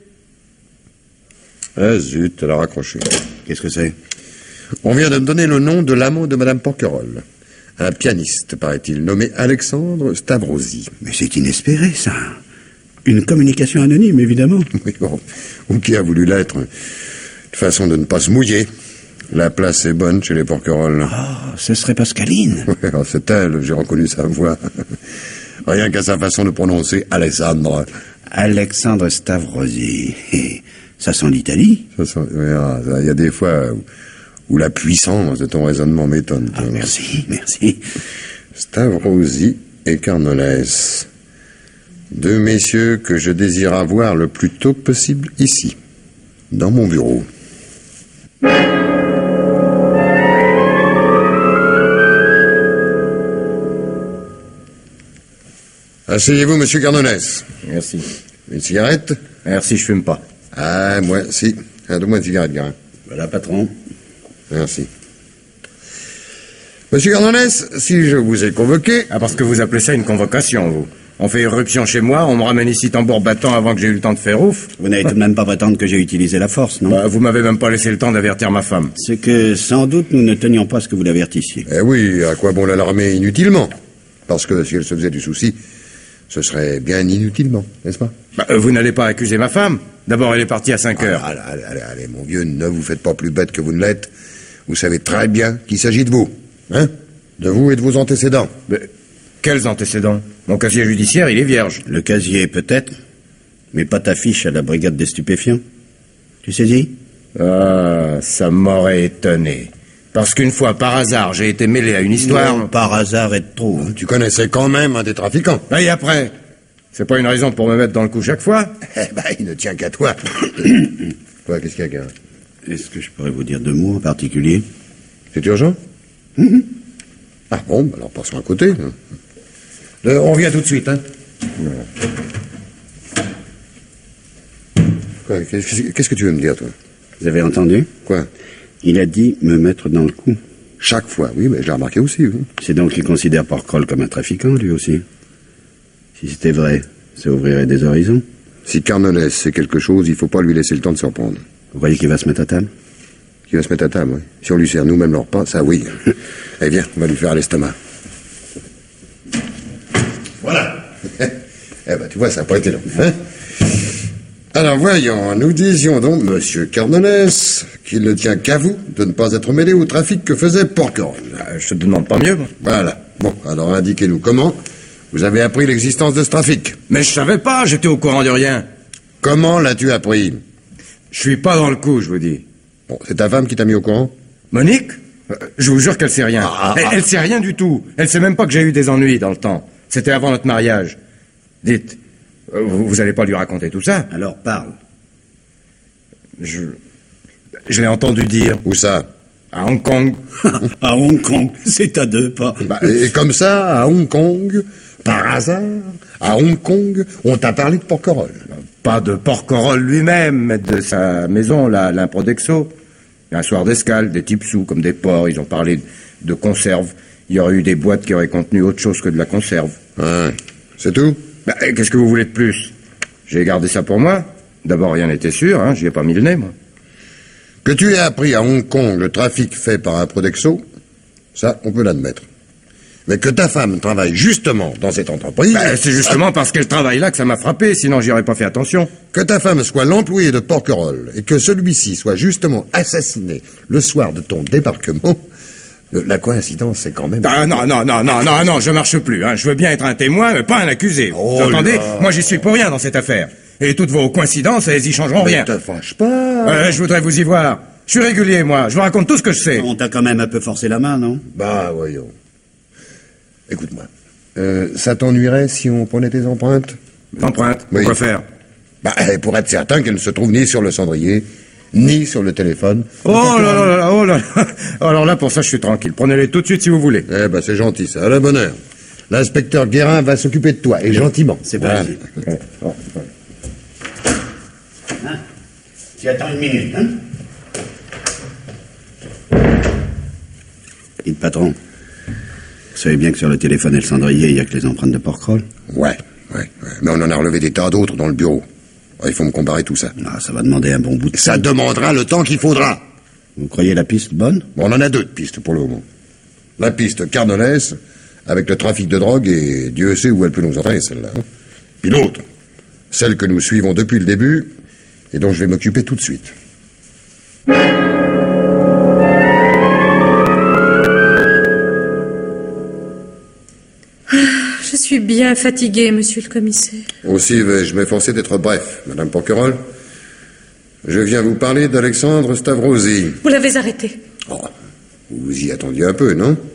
Ah zut, elle a raccroché. Qu'est-ce que c'est? On vient de me donner le nom de l'amant de Madame Porquerolles. Un pianiste, paraît-il, nommé Alexandre Stavrosi. Mais c'est inespéré, ça. Une communication anonyme, évidemment. Oui, bon. Ou qui a voulu l'être. Une façon de ne pas se mouiller. La place est bonne chez les Porquerolles. Ah, ce serait Pascaline. Oui, alors c'est elle, j'ai reconnu sa voix. Rien qu'à sa façon de prononcer Alessandre. Alexandre Stavrosi. Ça sent l'Italie. Ça sent... oui, ah, ça, il y a des fois où, où la puissance de ton raisonnement m'étonne. Ah, merci, merci. Stavrosi et Carnoles. Deux messieurs que je désire avoir le plus tôt possible ici, dans mon bureau. Asseyez-vous, monsieur Carnoles. Merci. Une cigarette? Merci, je fume pas. Ah, moi, si. Ah, donne-moi une cigarette, Garin. Voilà, patron. Merci. Monsieur Carnoles, si je vous ai convoqué... Ah, parce que vous appelez ça une convocation, vous. On fait irruption chez moi, on me ramène ici tambour battant avant que j'ai eu le temps de faire ouf. Vous n'allez tout de même pas prétendre que j'ai utilisé la force, non? Bah, vous m'avez même pas laissé le temps d'avertir ma femme. C'est que, sans doute, nous ne tenions pas à ce que vous l'avertissiez. Eh oui, à quoi bon l'alarmer inutilement? Parce que si elle se faisait du souci, ce serait bien inutilement, n'est-ce pas? Bah, vous n'allez pas accuser ma femme. D'abord, elle est partie à cinq heures. Allez, allez, allez, allez, mon vieux, ne vous faites pas plus bête que vous ne l'êtes. Vous savez très bien qu'il s'agit de vous. Hein? De vous et de vos antécédents. Mais quels antécédents? Mon casier judiciaire, il est vierge. Le casier, peut-être, mais pas ta fiche à la brigade des stupéfiants. Tu saisis? Ah, ça m'aurait étonné. Parce qu'une fois, par hasard, j'ai été mêlé à une histoire... Non, par hasard et de trop. Hein. Tu connaissais quand même un des trafiquants. Et après? C'est pas une raison pour me mettre dans le coup chaque fois? Eh ben, il ne tient qu'à toi. Quoi, qu'est-ce qu'il y a, Garin? Est-ce que je pourrais vous dire deux mots en particulier? C'est urgent? Mm-hmm. Ah bon, alors passons à côté. Euh, on vient tout de suite, hein. Quoi, qu'est-ce, qu'est-ce que tu veux me dire, toi? Vous avez entendu? Quoi? Il a dit me mettre dans le coup. Chaque fois, oui, mais je l'ai remarqué aussi. Oui. C'est donc qu'il considère Porquerolles comme un trafiquant, lui aussi. Si c'était vrai, ça ouvrirait des horizons. Si Carnoles sait quelque chose, il faut pas lui laisser le temps de se reprendre. Vous croyez qu'il va se mettre à table? Qu'il va se mettre à table, oui. Si on lui sert nous-mêmes le repas, ça oui. Eh bien, on va lui faire à l'estomac. Voilà. Eh ben, tu vois, ça n'a pas été long. Hein? Alors, voyons, nous disions donc, monsieur Carnoles, qu'il ne tient qu'à vous de ne pas être mêlé au trafic que faisait Porquerolles. Euh, je te demande pas mieux, moi. Voilà. Bon, alors indiquez-nous comment vous avez appris l'existence de ce trafic. Mais je savais pas, j'étais au courant de rien. Comment l'as-tu appris? Je suis pas dans le coup, je vous dis. Bon, c'est ta femme qui t'a mis au courant? Monique? euh, Je vous jure qu'elle sait rien. Ah, elle, ah. elle sait rien du tout. Elle sait même pas que j'ai eu des ennuis dans le temps. C'était avant notre mariage. Dites, euh, vous, vous allez pas lui raconter tout ça? Alors parle. Je... Je l'ai entendu dire. Où ça? À Hong Kong. À Hong Kong, c'est à deux pas. Bah, et comme ça, à Hong Kong, par hasard, à Hong Kong, on t'a parlé de Porquerolles. Pas de Porquerolles lui-même, mais de sa maison, là, l'Improdexo. Un soir d'escale, des types sous, comme des porcs, ils ont parlé de conserve. Il y aurait eu des boîtes qui auraient contenu autre chose que de la conserve. Ouais. C'est tout? Bah, qu'est-ce que vous voulez de plus? J'ai gardé ça pour moi. D'abord, rien n'était sûr, hein, j'y ai pas mis le nez, moi. Que tu aies appris à Hong Kong le trafic fait par un Prodexo, ça, on peut l'admettre. Mais que ta femme travaille justement dans cette entreprise... Bah, c'est justement parce qu'elle travaille là que ça m'a frappé, sinon j'y aurais pas fait attention. Que ta femme soit l'employé de Porquerolles et que celui-ci soit justement assassiné le soir de ton débarquement... La coïncidence, c'est quand même... Ah, non, non, non, non, non, non, je marche plus, hein. Je veux bien être un témoin, mais pas un accusé. Oh vous entendez? là. Moi, j'y suis pour rien dans cette affaire. Et toutes vos coïncidences, elles y changeront rien. Ne te fâche pas. Euh, je voudrais vous y voir. Je suis régulier, moi. Je vous raconte tout ce que je sais. On t'a quand même un peu forcé la main, non? Bah, voyons. Écoute-moi. Euh, ça t'ennuierait si on prenait tes empreintes? Empreintes? Oui. Pourquoi faire? Bah, pour être certain qu'elles ne se trouvent ni sur le cendrier, ni sur le téléphone. Oh là là là là, oh là là. Alors là, pour ça, je suis tranquille. Prenez-les tout de suite si vous voulez. Eh ben, c'est gentil, ça. À la bonne heure. L'inspecteur Guérin va s'occuper de toi, et gentiment. C'est pas Voilà. possible. Ouais. Oh, ouais. Hein? Tu attends une minute, hein? Dites, patron, vous savez bien que sur le téléphone et le cendrier, il n'y a que les empreintes de Porquerolles? Ouais, ouais, ouais. Mais on en a relevé des tas d'autres dans le bureau. Il faut me comparer tout ça. Ah, ça va demander un bon bout de temps. Ça demandera le temps qu'il faudra. Vous croyez la piste bonne? Bon, on en a deux de pistes pour le moment. La piste Carnolès, avec le trafic de drogue, et Dieu sait où elle peut nous entraîner, celle-là. Puis l'autre, celle que nous suivons depuis le début, et dont je vais m'occuper tout de suite. Je suis bien fatiguée, monsieur le commissaire. Aussi vais-je m'efforcer d'être bref, Madame Porquerolles. Je viens vous parler d'Alexandre Stavrosi. Vous l'avez arrêté. Oh, vous y attendiez un peu, non?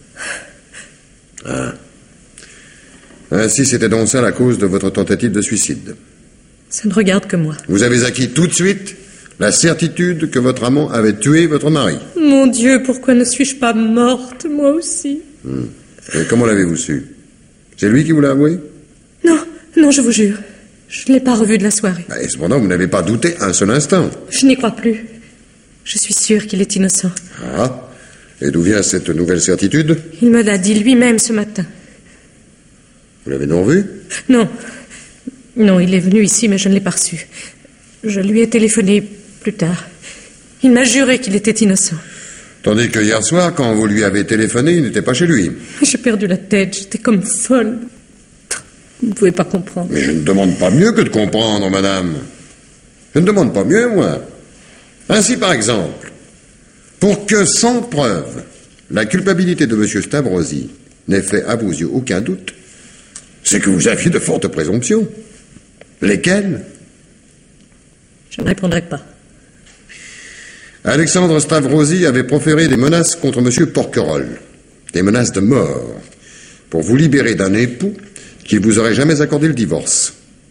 Ah. Ainsi, c'était donc ça la cause de votre tentative de suicide. Ça ne regarde que moi. Vous avez acquis tout de suite la certitude que votre amant avait tué votre mari. Mon Dieu, pourquoi ne suis-je pas morte, moi aussi? Hmm. Et comment l'avez-vous su? C'est lui qui vous l'a avoué? Non, non, je vous jure. Je ne l'ai pas revu de la soirée. Et cependant, vous n'avez pas douté un seul instant. Je n'y crois plus. Je suis sûre qu'il est innocent. Ah. Et d'où vient cette nouvelle certitude? Il me l'a dit lui-même ce matin. Vous l'avez donc vu? Non. Non, il est venu ici, mais je ne l'ai pas reçu. Je lui ai téléphoné plus tard. Il m'a juré qu'il était innocent. Tandis que hier soir, quand vous lui avez téléphoné, il n'était pas chez lui. J'ai perdu la tête, j'étais comme folle. Vous ne pouvez pas comprendre. Mais je ne demande pas mieux que de comprendre, madame. Je ne demande pas mieux, moi. Ainsi, par exemple, pour que, sans preuve, la culpabilité de M. Stavrosi n'ait fait à vos yeux aucun doute, c'est que vous aviez de fortes présomptions. Lesquelles? Je ne répondrai pas. Alexandre Stavrosi avait proféré des menaces contre M. Porquerolles, des menaces de mort, pour vous libérer d'un époux qui vous aurait jamais accordé le divorce.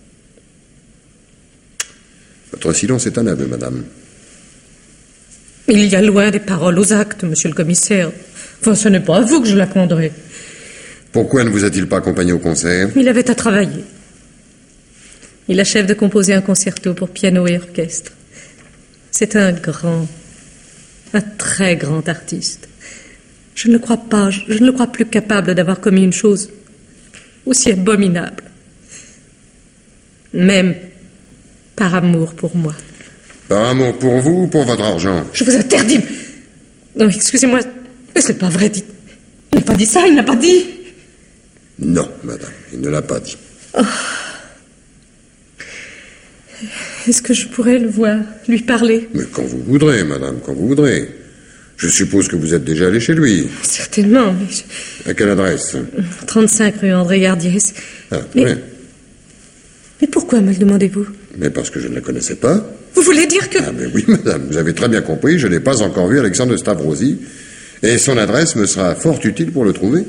Votre silence est un aveu, madame. Il y a loin des paroles aux actes, monsieur le commissaire. Enfin, ce n'est pas à vous que je l'apprendrai. Pourquoi ne vous a-t-il pas accompagné au concert? Il avait à travailler. Il achève de composer un concerto pour piano et orchestre. C'est un grand, un très grand artiste. Je ne le crois pas, je ne le crois plus capable d'avoir commis une chose aussi abominable. Même par amour pour moi. Par amour pour vous ou pour votre argent? Je vous interdis. Non, excusez-moi, mais c'est pas vrai. Il n'a pas dit ça, il n'a pas dit. Non, madame, il ne l'a pas dit. Oh. Est-ce que je pourrais le voir, lui parler? Mais quand vous voudrez, madame, quand vous voudrez. Je suppose que vous êtes déjà allé chez lui. Certainement, mais... Je... À quelle adresse? trente-cinq rue André Gardiès. Ah, mais... oui. Mais pourquoi me le demandez-vous? Mais parce que je ne la connaissais pas. Vous voulez dire que... Ah, mais oui, madame, vous avez très bien compris, je n'ai pas encore vu Alexandre Stavrosi, et son adresse me sera fort utile pour le trouver.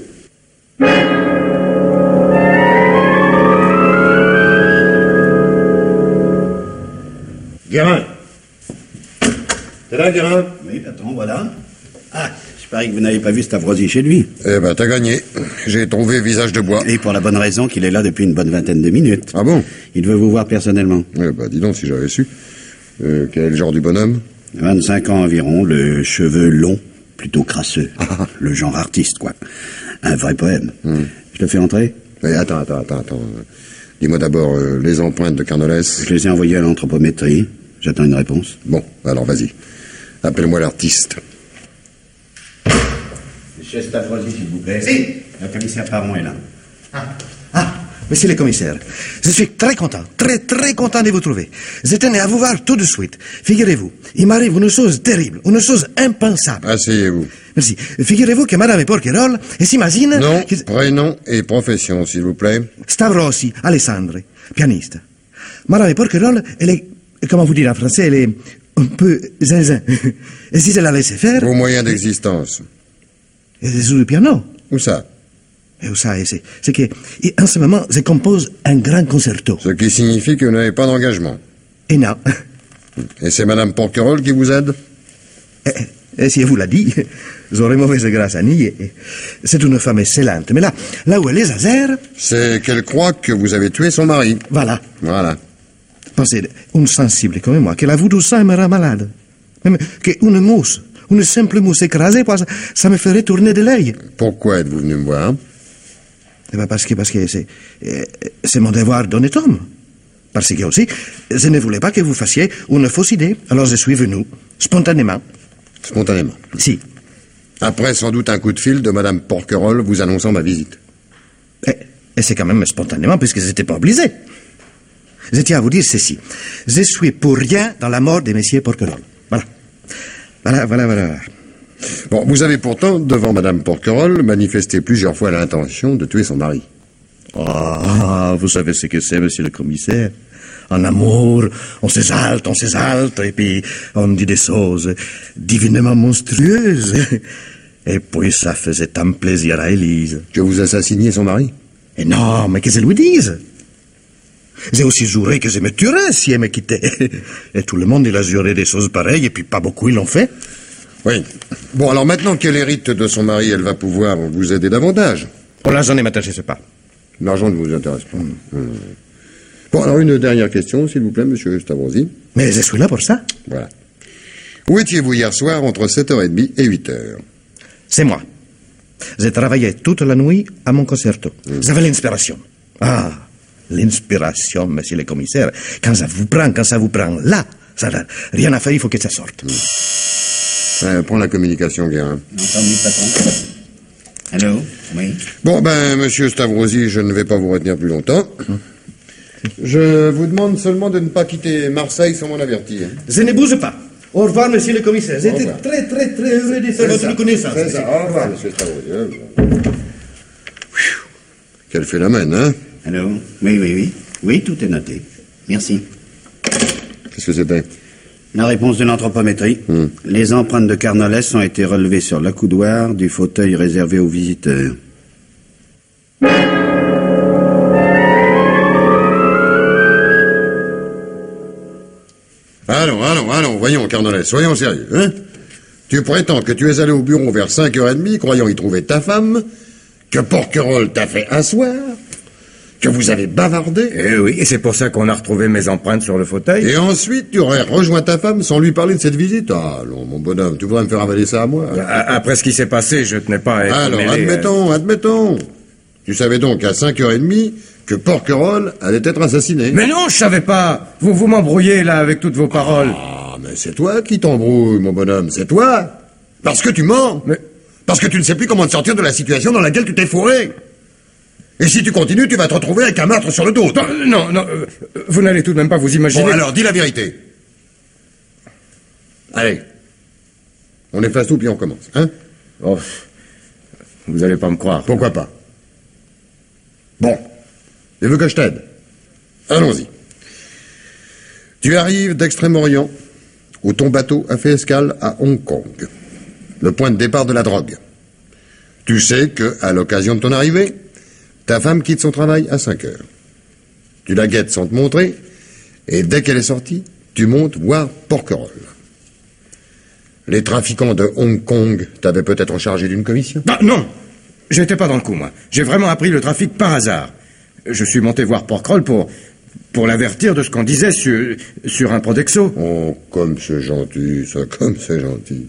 Guérin. T'es là, Guérin? Oui, patron, voilà. Ah, je parie que vous n'avez pas vu Stavrosi chez lui. Eh ben, t'as gagné. J'ai trouvé visage de bois. Et pour la bonne raison qu'il est là depuis une bonne vingtaine de minutes. Ah bon? Il veut vous voir personnellement. Eh ben, dis donc, si j'avais su. Euh, quel est le genre du bonhomme? vingt-cinq ans environ, le cheveu long, plutôt crasseux. Le genre artiste, quoi. Un vrai poème. Hmm. Je le fais entrer? Eh, attends, attends, attends, attends. Dis-moi d'abord euh, les empreintes de Carnolès. Je les ai envoyées à l'anthropométrie. J'attends une réponse. Bon, alors vas-y. Appelle-moi l'artiste. Monsieur Stavrosi, s'il vous plaît. Si. Le commissaire Parron est là. Ah, ah, monsieur le commissaire, je suis très content, très très content de vous trouver. Je tenais à vous voir tout de suite. Figurez-vous, il m'arrive une chose terrible, une chose impensable. Asseyez-vous. Merci. Figurez-vous que Madame Porquerolles s'imagine... Non, que... prénom et profession, s'il vous plaît. Stavrosi, Alessandre, pianiste. Madame Porquerolles, elle est... Comment vous dire en français, elle est un peu zinzin. Et si je la laissais faire... Vos moyens d'existence. Et c'est sur le piano. Où ça? Et où ça, c'est, c'est que, en ce moment, je compose un grand concerto. Ce qui signifie que vous n'avez pas d'engagement. Et non. Et c'est Madame Porquerolles qui vous aide? Et, et si elle vous l'a dit, j'aurais mauvaise grâce à nier. C'est une femme excellente. Mais là, là où elle est, Zazer... C'est qu'elle croit que vous avez tué son mari. Voilà. Voilà. Pensez, une sensible comme moi, que la vue du sang me rend malade. Même qu'une mousse, une simple mousse écrasée, ça, ça me ferait tourner de l'œil. Pourquoi êtes-vous venu me voir? Eh ben parce que, parce que c'est, c'est mon devoir d'honnête homme. Parce que aussi, je ne voulais pas que vous fassiez une fausse idée. Alors je suis venu, spontanément. Spontanément? Si. Après sans doute un coup de fil de Madame Porquerolles vous annonçant ma visite. Et, et c'est quand même spontanément, puisque je n'étais pas obligé. Je tiens à vous dire ceci. Je suis pour rien dans la mort de Monsieur Porquerolles. Voilà. Voilà, voilà, voilà. Bon, vous avez pourtant, devant Madame Porquerolles, manifesté plusieurs fois l'intention de tuer son mari. Ah, vous savez ce que c'est, monsieur le commissaire. En amour, on s'exalte, on s'exalte, et puis on dit des choses divinement monstrueuses. Et puis ça faisait tant plaisir à Élise. Que vous assassiniez son mari? Et non, mais que je lui dise. J'ai aussi juré que je me tuerais si elle me quittait. Et tout le monde, il a juré des choses pareilles, et puis pas beaucoup, ils l'ont fait. Oui. Bon, alors maintenant qu'elle hérite de son mari, elle va pouvoir vous aider davantage. Oh, l'argent ne m'intéresse pas. L'argent ne vous intéresse pas. Mmh. Mmh. Bon, alors une dernière question, s'il vous plaît, monsieur Stavrosi. Mais je suis là pour ça. Voilà. Où étiez-vous hier soir entre sept heures trente et huit heures? C'est moi. J'ai travaillé toute la nuit à mon concerto. Mmh. J'avais l'inspiration. Ah, l'inspiration, monsieur le commissaire. Quand ça vous prend, quand ça vous prend là, ça n'a rien à faire, il faut que ça sorte. Mmh. Ouais, prends la communication, Guérin. Entendu, patron. Allô? Oui. Bon, ben, monsieur Stavrosi, je ne vais pas vous retenir plus longtemps. Mmh. Je vous demande seulement de ne pas quitter Marseille sans m'en avertir. Je ne bouge pas. Au revoir, monsieur le commissaire. J'étais très, très, très heureux de faire votre connaissance. C'est ça. Au revoir, monsieur Stavrosi. Quel phénomène, hein? Allô? Oui, oui, oui. Oui, tout est noté. Merci. Qu'est-ce que c'était? La réponse de l'anthropométrie. Hmm. Les empreintes de Carnolès ont été relevées sur l'accoudoir du fauteuil réservé aux visiteurs. Allons, allons, allons, voyons, Carnolès, soyons sérieux, hein? Tu prétends que tu es allé au bureau vers cinq heures trente, croyant y trouver ta femme, que Porquerolles t'a fait un soir, que vous avez bavardé. Eh oui, et c'est pour ça qu'on a retrouvé mes empreintes sur le fauteuil. Et ensuite, tu aurais rejoint ta femme sans lui parler de cette visite. Ah, non, mon bonhomme, tu voudrais me faire avaler ça à moi? Après ce qui s'est passé, je tenais pas à être Alors, mêlé, admettons, euh... admettons. Tu savais donc à cinq heures trente que Porquerolles allait être assassiné. Mais non, je savais pas. Vous vous m'embrouillez, là, avec toutes vos paroles. Ah, mais c'est toi qui t'embrouilles, mon bonhomme, c'est toi. Parce que tu mens. Mais... Parce que tu ne sais plus comment te sortir de la situation dans laquelle tu t'es fourré. Et si tu continues, tu vas te retrouver avec un meurtre sur le dos. Non, non, non euh, vous n'allez tout de même pas vous imaginer... Bon, alors, dis la vérité. Allez. On efface tout, puis on commence, hein? Oh, vous allez pas me croire. Pourquoi pas? Bon. Tu veux que je t'aide? Allons-y. Tu arrives d'Extrême-Orient, où ton bateau a fait escale à Hong Kong, le point de départ de la drogue. Tu sais que, à l'occasion de ton arrivée, ta femme quitte son travail à cinq heures. Tu la guettes sans te montrer, et dès qu'elle est sortie, tu montes voir Porquerolles. Les trafiquants de Hong Kong t'avaient peut-être chargé d'une commission? Ah, non! J'étais pas dans le coup, moi. J'ai vraiment appris le trafic par hasard. Je suis monté voir Porquerolles pour... pour l'avertir de ce qu'on disait sur... sur un Prodexo. Oh, comme c'est gentil, ça, comme c'est gentil.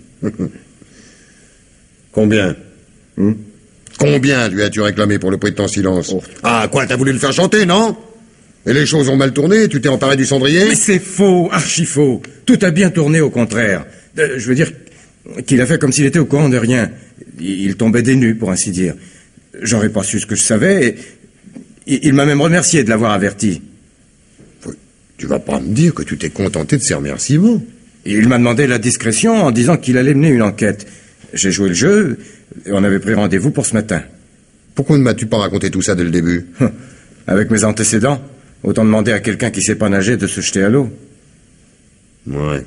Combien? hmm? Combien lui as-tu réclamé pour le prix de ton silence? oh. Ah, quoi, t'as voulu le faire chanter, non? Et les choses ont mal tourné, tu t'es emparé du cendrier? Mais c'est faux, archi faux. Tout a bien tourné, au contraire. Euh, je veux dire qu'il a fait comme s'il était au courant de rien. Il, il tombait des nues, pour ainsi dire. J'aurais pas su ce que je savais, et il, il m'a même remercié de l'avoir averti. Tu vas pas me dire que tu t'es contenté de ces remerciements? Il m'a demandé la discrétion en disant qu'il allait mener une enquête. J'ai joué le jeu, et on avait pris rendez-vous pour ce matin. Pourquoi ne m'as-tu pas raconté tout ça dès le début? Avec mes antécédents, autant demander à quelqu'un qui sait pas nager de se jeter à l'eau. Ouais.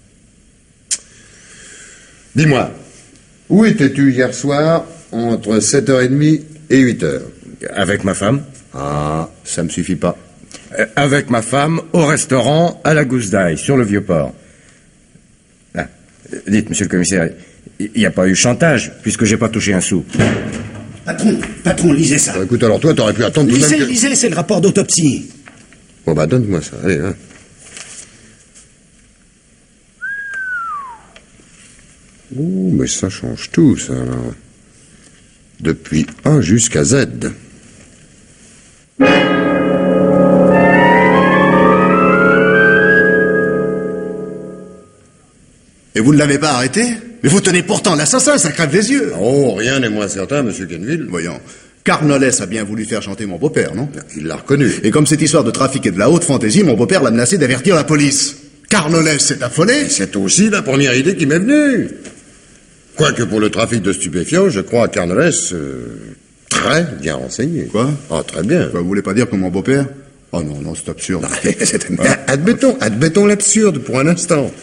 Dis-moi, où étais-tu hier soir entre sept heures trente et huit heures? Avec ma femme. Ah, ça me suffit pas. Euh, avec ma femme, au restaurant, à la Gousse d'Ail, sur le Vieux-Port. Ah, dites, monsieur le commissaire, il n'y a pas eu chantage, puisque j'ai pas touché un sou. Patron, patron, lisez ça. Bon, écoute, alors toi, t'aurais pu attendre tout de lisez, même que... Lisez, c'est le rapport d'autopsie. Bon, bah, donne-moi ça, allez, hein. Ouh, mais ça change tout, ça, alors. Depuis A jusqu'à Z. Et vous ne l'avez pas arrêté? Mais vous tenez pourtant l'assassin, ça crève les yeux. Oh, rien n'est moins certain, monsieur Genville. Voyons. Carnolès a bien voulu faire chanter mon beau-père, non? Il l'a reconnu. Et comme cette histoire de trafic est de la haute fantaisie, mon beau-père l'a menacé d'avertir la police. Carnolès s'est affolé. C'est aussi la première idée qui m'est venue. Quoique pour le trafic de stupéfiants, je crois à Carnolès euh, très bien renseigné. Quoi? Ah, très bien. Quoi, vous voulez pas dire que mon beau-père... Oh non, non, c'est absurde. Non, admettons, admettons l'absurde pour un instant.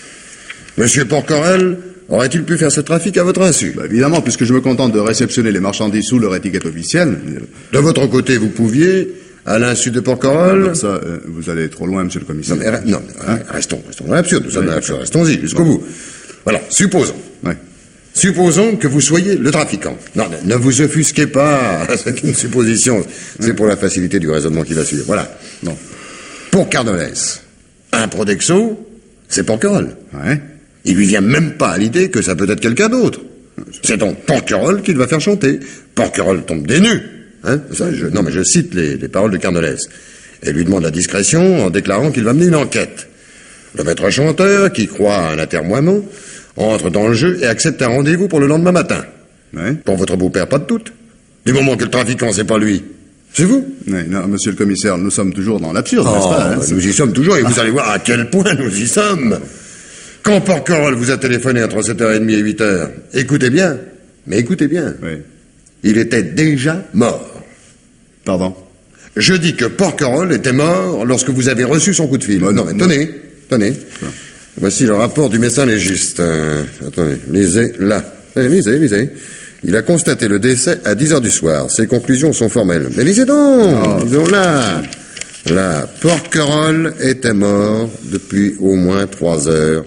Monsieur Porquerolles aurait-il pu faire ce trafic à votre insu? Bah, évidemment, puisque je me contente de réceptionner les marchandises sous leur étiquette officielle. De votre côté, vous pouviez, à l'insu de Porquerolles... Non, ça, euh, vous allez trop loin, monsieur le commissaire. Non, mais, non, hein? restons, restons dans l'absurde. Nous sommes dans l'absurde. Restons-y, jusqu'au bout. Voilà, supposons. Ouais. Supposons que vous soyez le trafiquant. Non, ne, ne vous offusquez pas. C'est une supposition. C'est pour la facilité du raisonnement qui va suivre. Voilà. Non. Pour Carnolès, un Prodexo, c'est Porquerolles. Ouais. Il lui vient même pas à l'idée que ça peut être quelqu'un d'autre. C'est donc Porquerolles qui va faire chanter. Porquerolles tombe des nues. Hein ça, je, non, mais je cite les, les paroles de Carnolès. Et lui demande la discrétion en déclarant qu'il va mener une enquête. Le maître chanteur, qui croit à un atermoiement, entre dans le jeu et accepte un rendez-vous pour le lendemain matin. Ouais. Pour votre beau-père, pas de doute. Du moment que le trafiquant, c'est pas lui. C'est vous? Ouais, non, monsieur le commissaire, nous sommes toujours dans l'absurde, oh, n'est-ce pas? Hein, nous y sommes toujours, et vous allez voir à quel point nous y sommes. Quand Porquerolles vous a téléphoné entre sept heures trente et huit heures, écoutez bien, mais écoutez bien, oui. Il était déjà mort. Pardon? Je dis que Porquerolles était mort lorsque vous avez reçu son coup de fil. Bah, non, mais non. tenez, tenez. Non. Voici le rapport du médecin légiste. Euh, attendez, lisez là. Eh, lisez, lisez. Il a constaté le décès à dix heures du soir. Ses conclusions sont formelles. Mais lisez donc, oh. Lisons là. Là, Porquerolles était mort depuis au moins trois heures.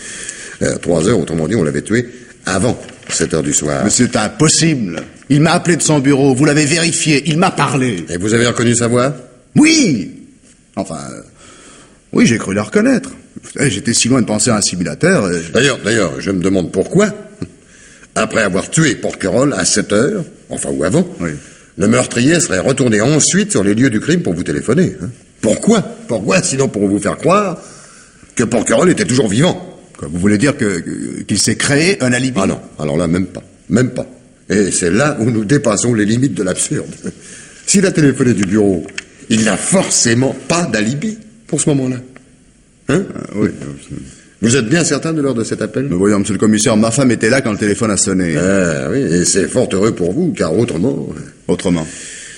Euh, trois heures, autrement dit, on l'avait tué avant sept heures du soir. Mais c'est impossible. Il m'a appelé de son bureau, vous l'avez vérifié, il m'a parlé. Et vous avez reconnu sa voix? Oui. Enfin, euh, oui, j'ai cru la reconnaître. J'étais si loin de penser à un simulateur. Euh... D'ailleurs, d'ailleurs, je me demande pourquoi, après avoir tué Porquerolles à sept heures, enfin ou avant, oui. Le meurtrier serait retourné ensuite sur les lieux du crime pour vous téléphoner. Hein. Pourquoi? Pourquoi? Sinon pour vous faire croire que Porquerolles était toujours vivant. Quoi, vous voulez dire que, qu'il s'est créé un alibi? Ah non, alors là, même pas. Même pas. Et c'est là où nous dépassons les limites de l'absurde. S'il a téléphoné du bureau, il n'a forcément pas d'alibi pour ce moment-là. Hein? Ah, oui. Vous êtes bien certain de l'heure de cet appel? Mais voyons, monsieur le commissaire, ma femme était là quand le téléphone a sonné. Ah oui, et c'est fort heureux pour vous, car autrement... Autrement.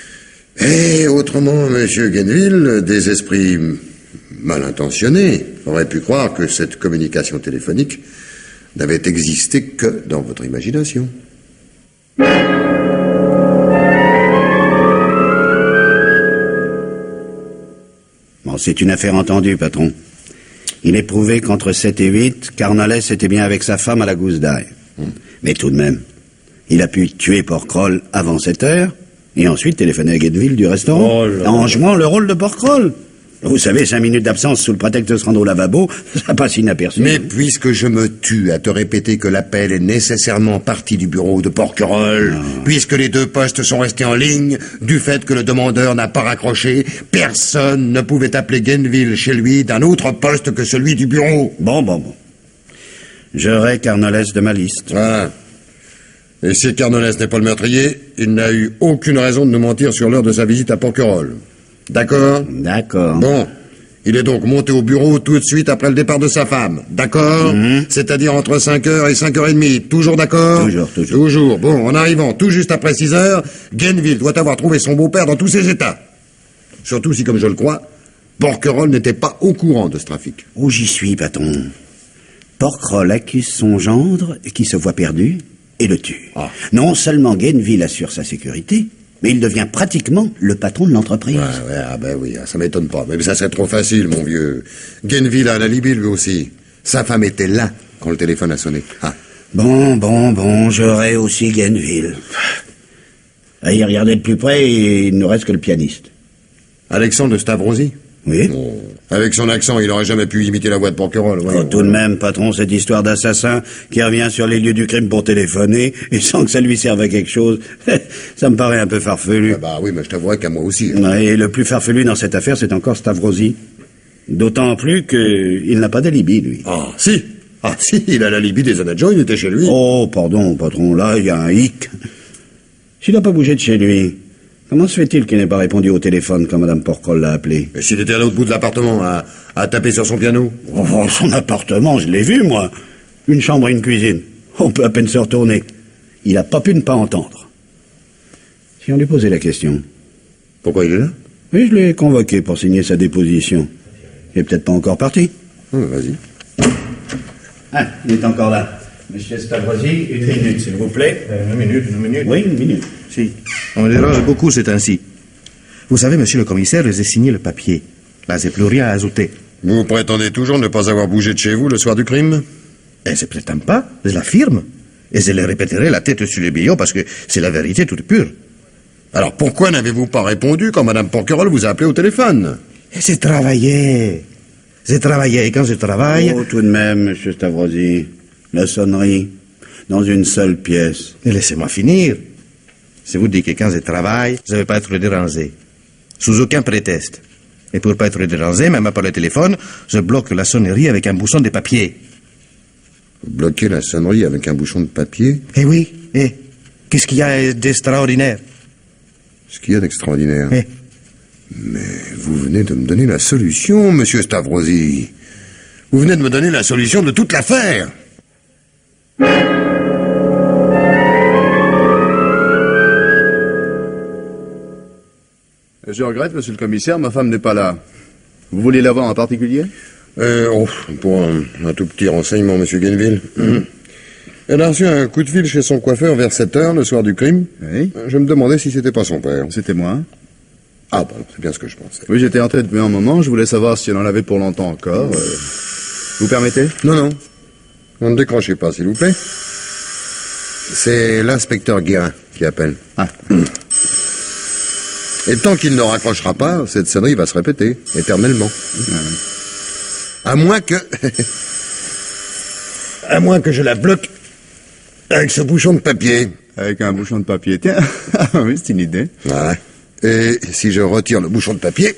Et autrement, monsieur Genville, des esprits mal intentionnés auraient pu croire que cette communication téléphonique n'avait existé que dans votre imagination. Bon, c'est une affaire entendue, patron. Il est prouvé qu'entre sept et huit, Carnolès était bien avec sa femme à la Gousse d'Ail. Hum. Mais tout de même, il a pu tuer Porquerolles avant sept heures, et ensuite téléphoner à Genville du restaurant, oh en jouant le rôle de Porquerolles. Vous savez, cinq minutes d'absence sous le prétexte de se rendre au lavabo, ça passe inaperçu. Mais puisque je me tue à te répéter que l'appel est nécessairement parti du bureau de Porquerolles, oh. puisque les deux postes sont restés en ligne, du fait que le demandeur n'a pas raccroché, personne ne pouvait appeler Genville chez lui d'un autre poste que celui du bureau. Bon, bon, bon. J'aurai Carnolès de ma liste. Voilà. Et si Carnolès n'est pas le meurtrier, il n'a eu aucune raison de nous mentir sur l'heure de sa visite à Porquerolles. D'accord? D'accord. Bon. Il est donc monté au bureau tout de suite après le départ de sa femme. D'accord? Mm-hmm. C'est-à-dire entre cinq heures et cinq heures trente. Toujours d'accord? Toujours, toujours. Toujours. Bon, en arrivant tout juste après six heures, Genville doit avoir trouvé son beau-père dans tous ses états. Surtout si, comme je le crois, Porquerolles n'était pas au courant de ce trafic. Oh, j'y suis, patron. Porquerolles accuse son gendre qui se voit perdu et le tue. Ah. Non seulement Genville assure sa sécurité, mais il devient pratiquement le patron de l'entreprise. Ouais, ouais, ah ben oui, ça m'étonne pas. Mais ça serait trop facile, mon vieux. Genville a un alibi, lui aussi. Sa femme était là quand le téléphone a sonné. Ah. Bon, bon, bon, j'aurai aussi Genville. À y regarder de plus près, il ne reste que le pianiste. Alexandre Stavrosi? Oui. Oh. Avec son accent, il n'aurait jamais pu imiter la voix de Porquerolles. Oh, tout de même, patron, cette histoire d'assassin qui revient sur les lieux du crime pour téléphoner et sans que ça lui serve à quelque chose, ça me paraît un peu farfelu. Ah bah oui, mais je t'avouerai qu'à moi aussi. Ouais, et le plus farfelu dans cette affaire, c'est encore Stavrosi. D'autant plus qu'il n'a pas d'alibi, lui. Ah, si. Ah, si, il a l'alibi des honnêtes gens, il était chez lui. Oh, pardon, patron, là, il y a un hic. S'il n'a pas bougé de chez lui, comment se fait-il qu'il n'ait pas répondu au téléphone quand Madame Porquerolles l'a appelé? Mais s'il était à l'autre bout de l'appartement, à, à taper sur son piano. Oh, son appartement, je l'ai vu, moi. Une chambre et une cuisine. On peut à peine se retourner. Il n'a pas pu ne pas entendre. Si on lui posait la question. Pourquoi il est là? Oui, je l'ai convoqué pour signer sa déposition. Il est peut-être pas encore parti. Oh, vas-y. Ah, il est encore là. Monsieur Stavrosi, une minute, s'il vous plaît. Euh, une minute, une minute. Oui, une minute. Si. On dérange beaucoup, c'est ainsi. Vous savez, monsieur le commissaire, j'ai signé le papier. Là, c'est plus rien à ajouter. Vous prétendez toujours ne pas avoir bougé de chez vous le soir du crime? Et je prétends pas, je l'affirme. Et je le répéterai la tête sur les billots parce que c'est la vérité toute pure. Alors pourquoi n'avez-vous pas répondu quand Madame Porquerolles vous a appelé au téléphone? Et j'ai travaillé. J'ai travaillé, et quand je travaille... Oh, tout de même, monsieur Stavrosi. La sonnerie. Dans une seule pièce. Et laissez-moi finir. Je vous dis que quand je travaille, je ne vais pas être dérangé. Sous aucun prétexte. Et pour pas être dérangé, même par le téléphone, je bloque la sonnerie avec un bouchon de papier. Vous bloquez la sonnerie avec un bouchon de papier? Eh oui, eh. Qu'est-ce qu'il y a d'extraordinaire? Ce qu'il y a d'extraordinaire? Eh. Mais vous venez de me donner la solution, monsieur Stavrosi. Vous venez de me donner la solution de toute l'affaire. Je regrette, monsieur le commissaire, ma femme n'est pas là. Vous voulez la voir en particulier? Euh, oh, pour un, un tout petit renseignement, monsieur Guenville. Mmh. Elle a reçu un coup de fil chez son coiffeur vers sept heures, le soir du crime. Oui. Je me demandais si c'était pas son père. C'était moi. Ah, bah, c'est bien ce que je pensais. Oui, j'étais entré depuis un moment, je voulais savoir si elle en avait pour longtemps encore. Euh... Vous permettez? Non, non. Ne décrochez pas, s'il vous plaît. C'est l'inspecteur Guérin qui appelle. Ah. Et tant qu'il ne raccrochera pas, cette sonnerie va se répéter, éternellement. À moins que... à moins que je la bloque avec ce bouchon de papier. Avec un bouchon de papier, tiens. Oui, c'est une idée. Ouais. Et si je retire le bouchon de papier...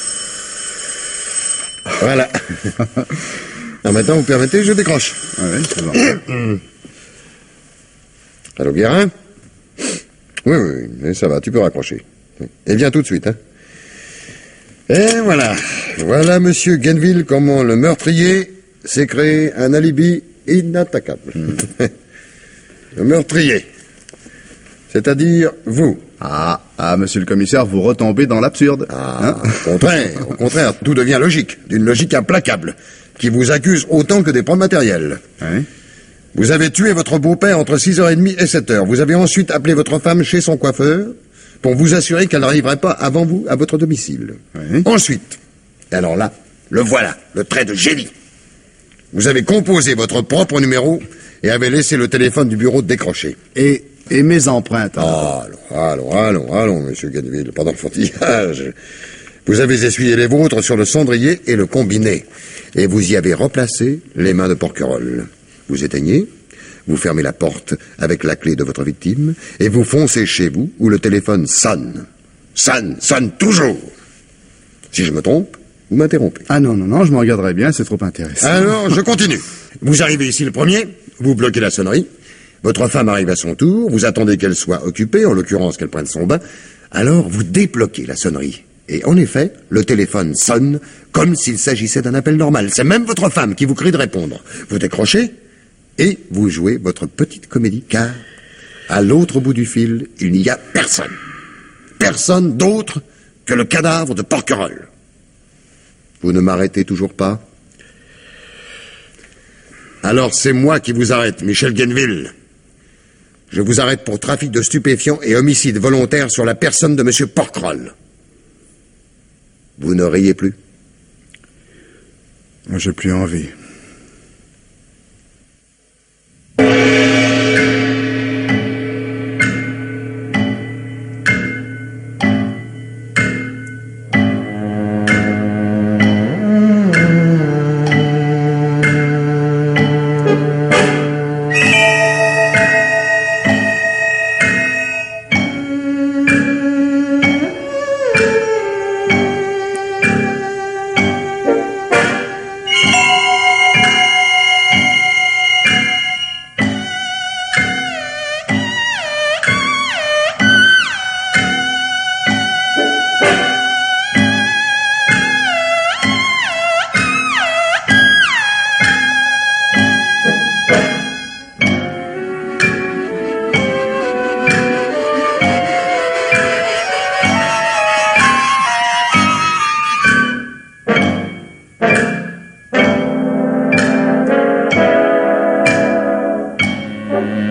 Voilà. Alors maintenant, vous permettez, je décroche. Oui, c'est bon. Allô, Guérin? Oui, oui, oui, ça va, tu peux raccrocher. Et viens tout de suite, hein. Et voilà. Voilà, monsieur Guenville, comment le meurtrier s'est créé un alibi inattaquable. Mm. Le meurtrier. C'est-à-dire vous. Ah, ah, monsieur le commissaire, vous retombez dans l'absurde. Ah, hein? Au contraire, au contraire, tout devient logique, d'une logique implacable, qui vous accuse autant que des preuves matérielles. Oui. Vous avez tué votre beau-père entre six heures trente et sept heures. Vous avez ensuite appelé votre femme chez son coiffeur pour vous assurer qu'elle n'arriverait pas avant vous à votre domicile. Oui. Ensuite, et alors là, le voilà, le trait de génie. Vous avez composé votre propre numéro et avez laissé le téléphone du bureau décroché. Et, et mes empreintes. Ah, allons, allons, allons, allons, monsieur Guenville, pas d'enfantillage. Vous avez essuyé les vôtres sur le cendrier et le combiné. Et vous y avez replacé les mains de Porquerolles. Vous éteignez, vous fermez la porte avec la clé de votre victime, et vous foncez chez vous où le téléphone sonne. Sonne, sonne toujours. Si je me trompe, vous m'interrompez. Ah non, non, non, je m'en regarderai bien, c'est trop intéressant. Alors, je continue. Vous arrivez ici le premier, vous bloquez la sonnerie, votre femme arrive à son tour, vous attendez qu'elle soit occupée, en l'occurrence qu'elle prenne son bain, alors vous débloquez la sonnerie. Et en effet, le téléphone sonne comme s'il s'agissait d'un appel normal. C'est même votre femme qui vous crie de répondre. Vous décrochez et vous jouez votre petite comédie, car à l'autre bout du fil, il n'y a personne. Personne d'autre que le cadavre de Porquerolles. Vous ne m'arrêtez toujours pas? Alors c'est moi qui vous arrête, Michel Guenville. Je vous arrête pour trafic de stupéfiants et homicide volontaire sur la personne de monsieur Porquerolles. Vous ne riez plus? J'ai plus envie. Thank you.